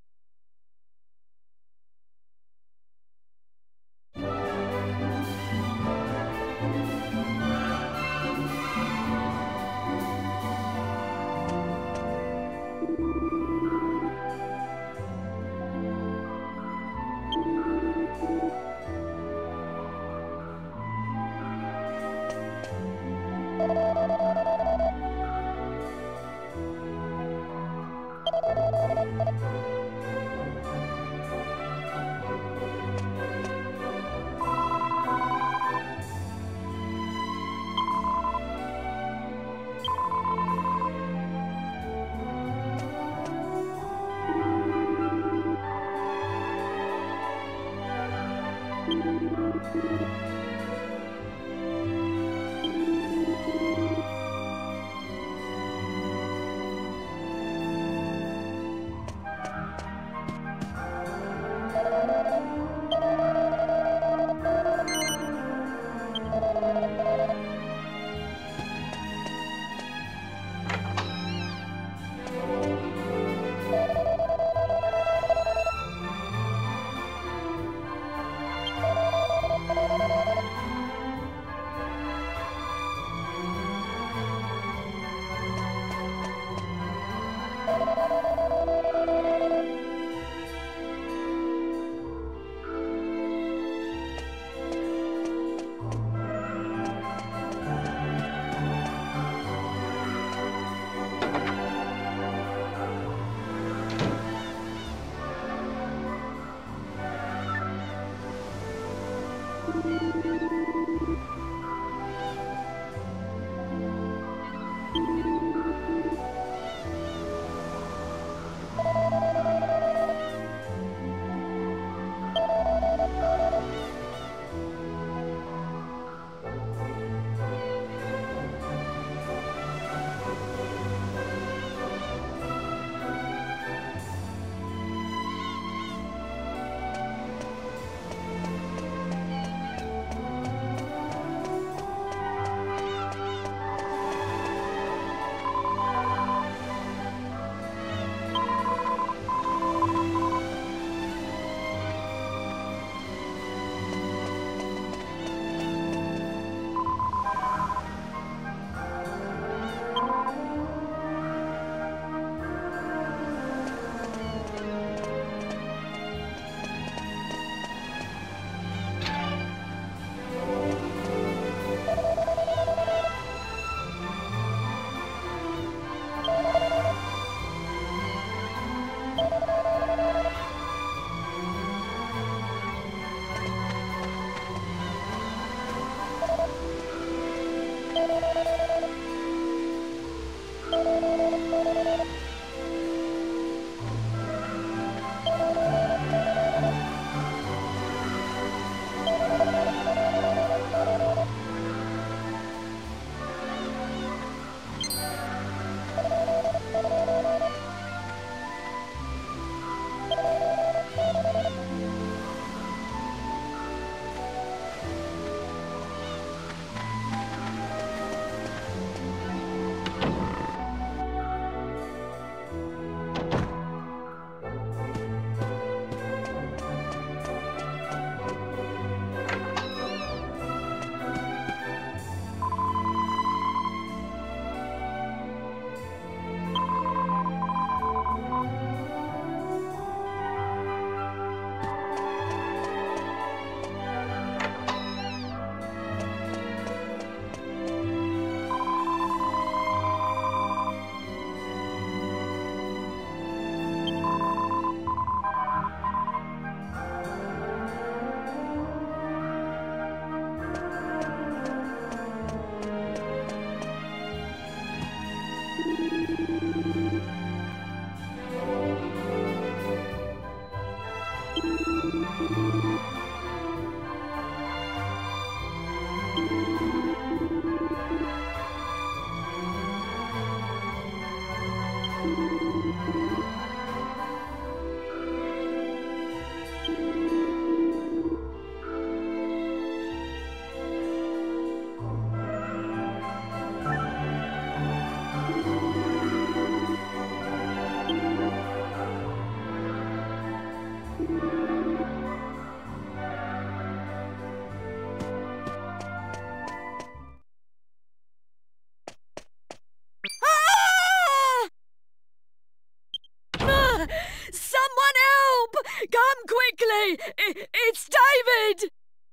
Come quickly! I it's David!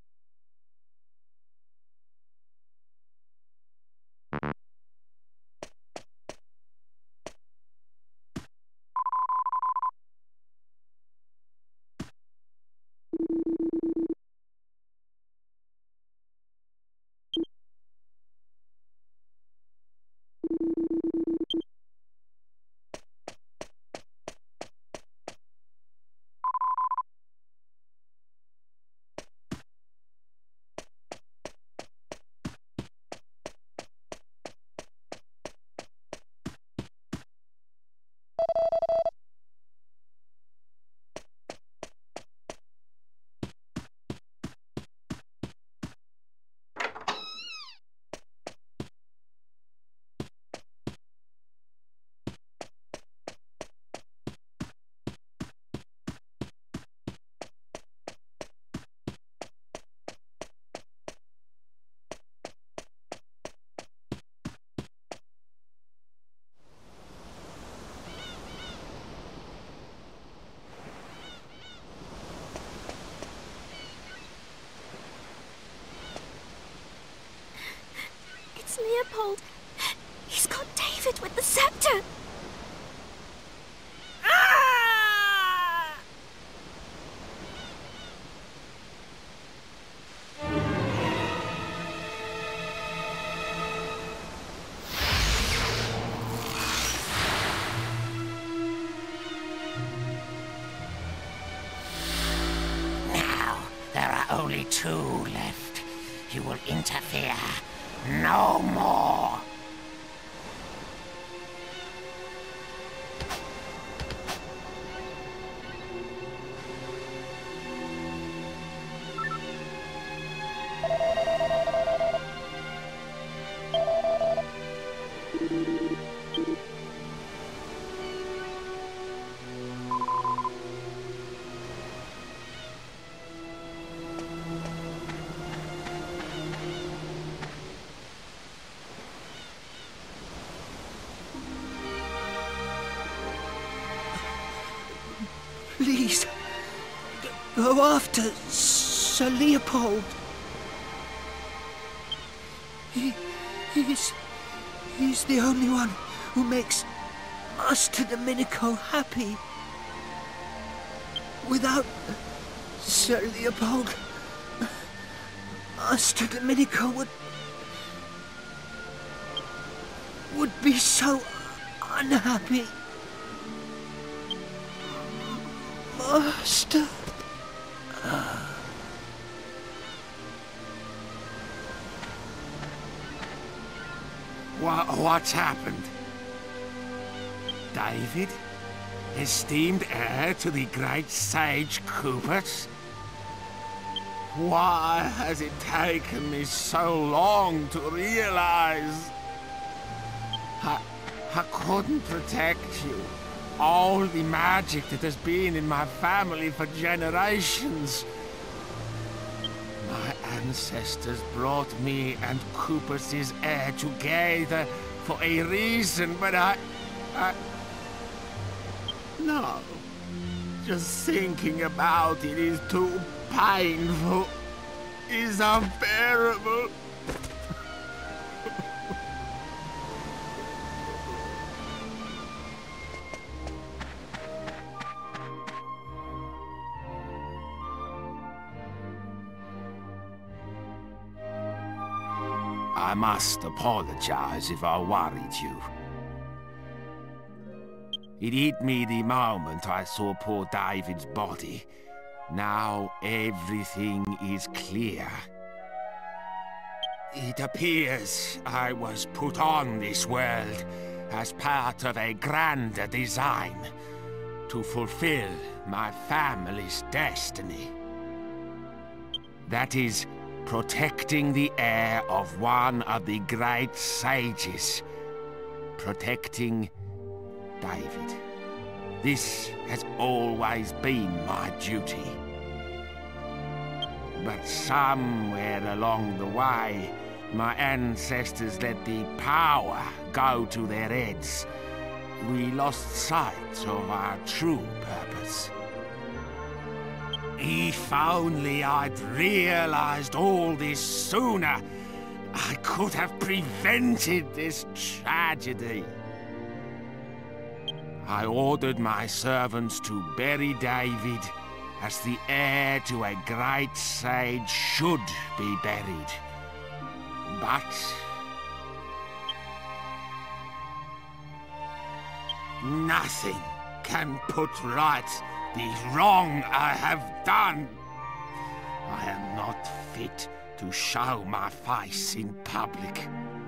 It's Leopold. He's got David with the scepter. Ah! There are only two left. You will interfere no more. Please, go after Sir Leopold. He, he's, he's the only one who makes Master Dominico happy. Without Sir Leopold, Master Dominico would would be so unhappy. Master. What, what's happened? David? Esteemed heir to the great sage Cooper's? Why has it taken me so long to realize? I, I couldn't protect you. All the magic that has been in my family for generations. My ancestors brought me and Cooper's heir together for a reason, but I... I... No. Just thinking about it is too painful. Is unbearable. I must apologize if I worried you. It hit me the moment I saw poor David's body. Now everything is clear. It appears I was put on this world as part of a grander design to fulfill my family's destiny. That is, protecting the heir of one of the great sages. Protecting David. This has always been my duty. But somewhere along the way, my ancestors let the power go to their heads. We lost sight of our true purpose. If only I'd realized all this sooner, I could have prevented this tragedy. I ordered my servants to bury David as the heir to a great sage should be buried. But nothing can put right the wrong I have done. I am not fit to show my face in public.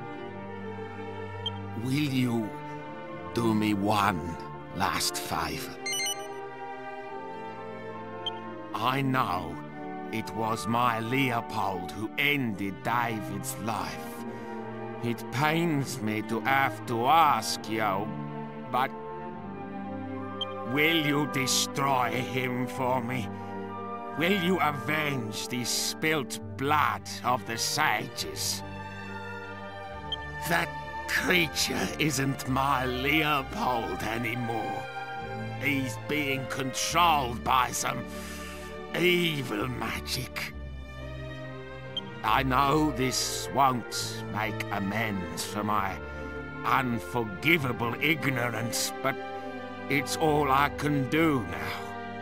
Will you do me one last favor? I know it was my Leopold who ended David's life. It pains me to have to ask you, but will you destroy him for me? Will you avenge the spilt blood of the sages? That creature isn't my Leopold anymore. He's being controlled by some evil magic. I know this won't make amends for my unforgivable ignorance, but it's all I can do now.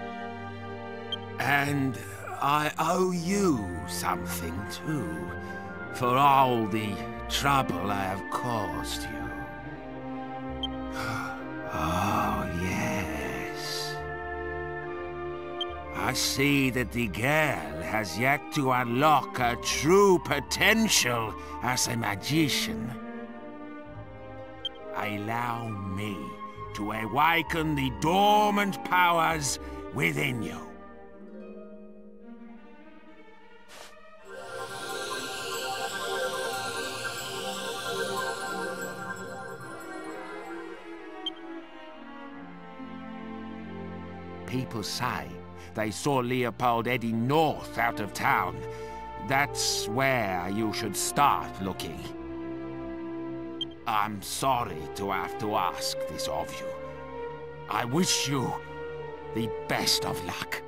And I owe you something too, for all the trouble I have caused you. Oh, yes. must see that the girl has yet to unlock her true potential as a magician. Allow me to awaken the dormant powers within you. People say they saw Leopold heading north out of town. That's where you should start looking. I'm sorry to have to ask this of you. I wish you the best of luck.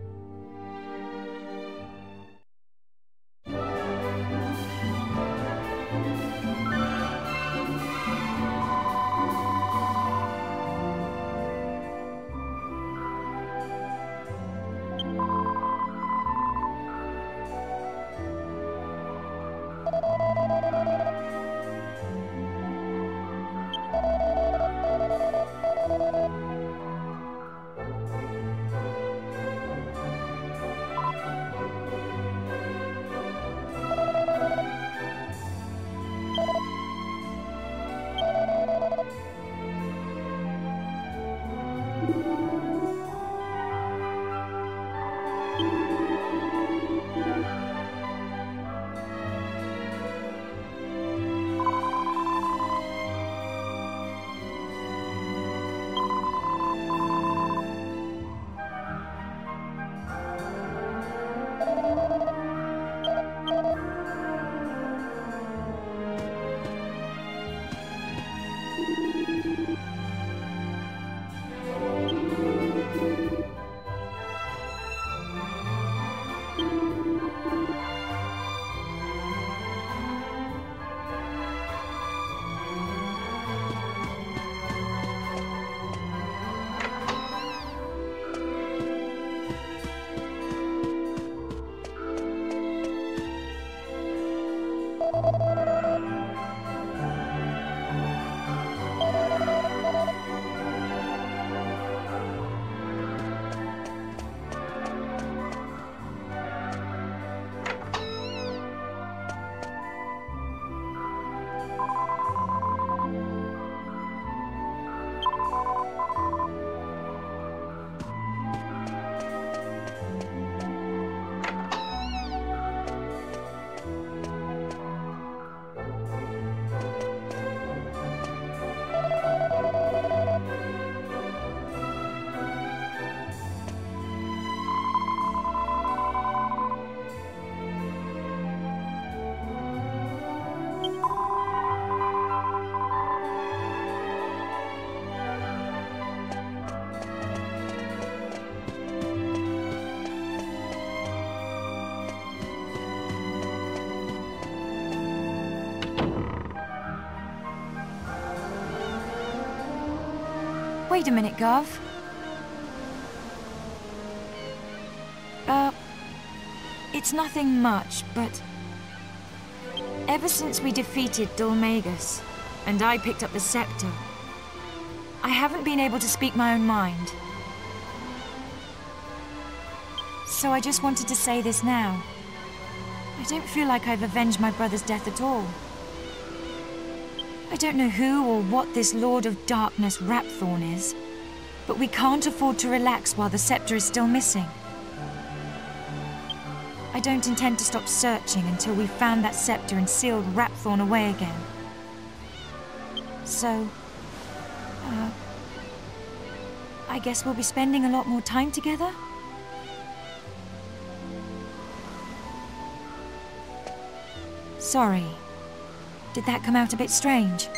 Wait a minute, Gov. Uh, it's nothing much, but ever since we defeated Dhoulmagus, and I picked up the scepter, I haven't been able to speak my own mind. So I just wanted to say this now. I don't feel like I've avenged my brother's death at all. I don't know who or what this Lord of Darkness Rapthorn is, but we can't afford to relax while the scepter is still missing. I don't intend to stop searching until we've found that scepter and sealed Rapthorn away again. So, uh, I guess we'll be spending a lot more time together? Sorry. Did that come out a bit strange?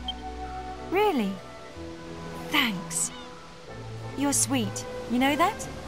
Really? Thanks. You're sweet. You know that?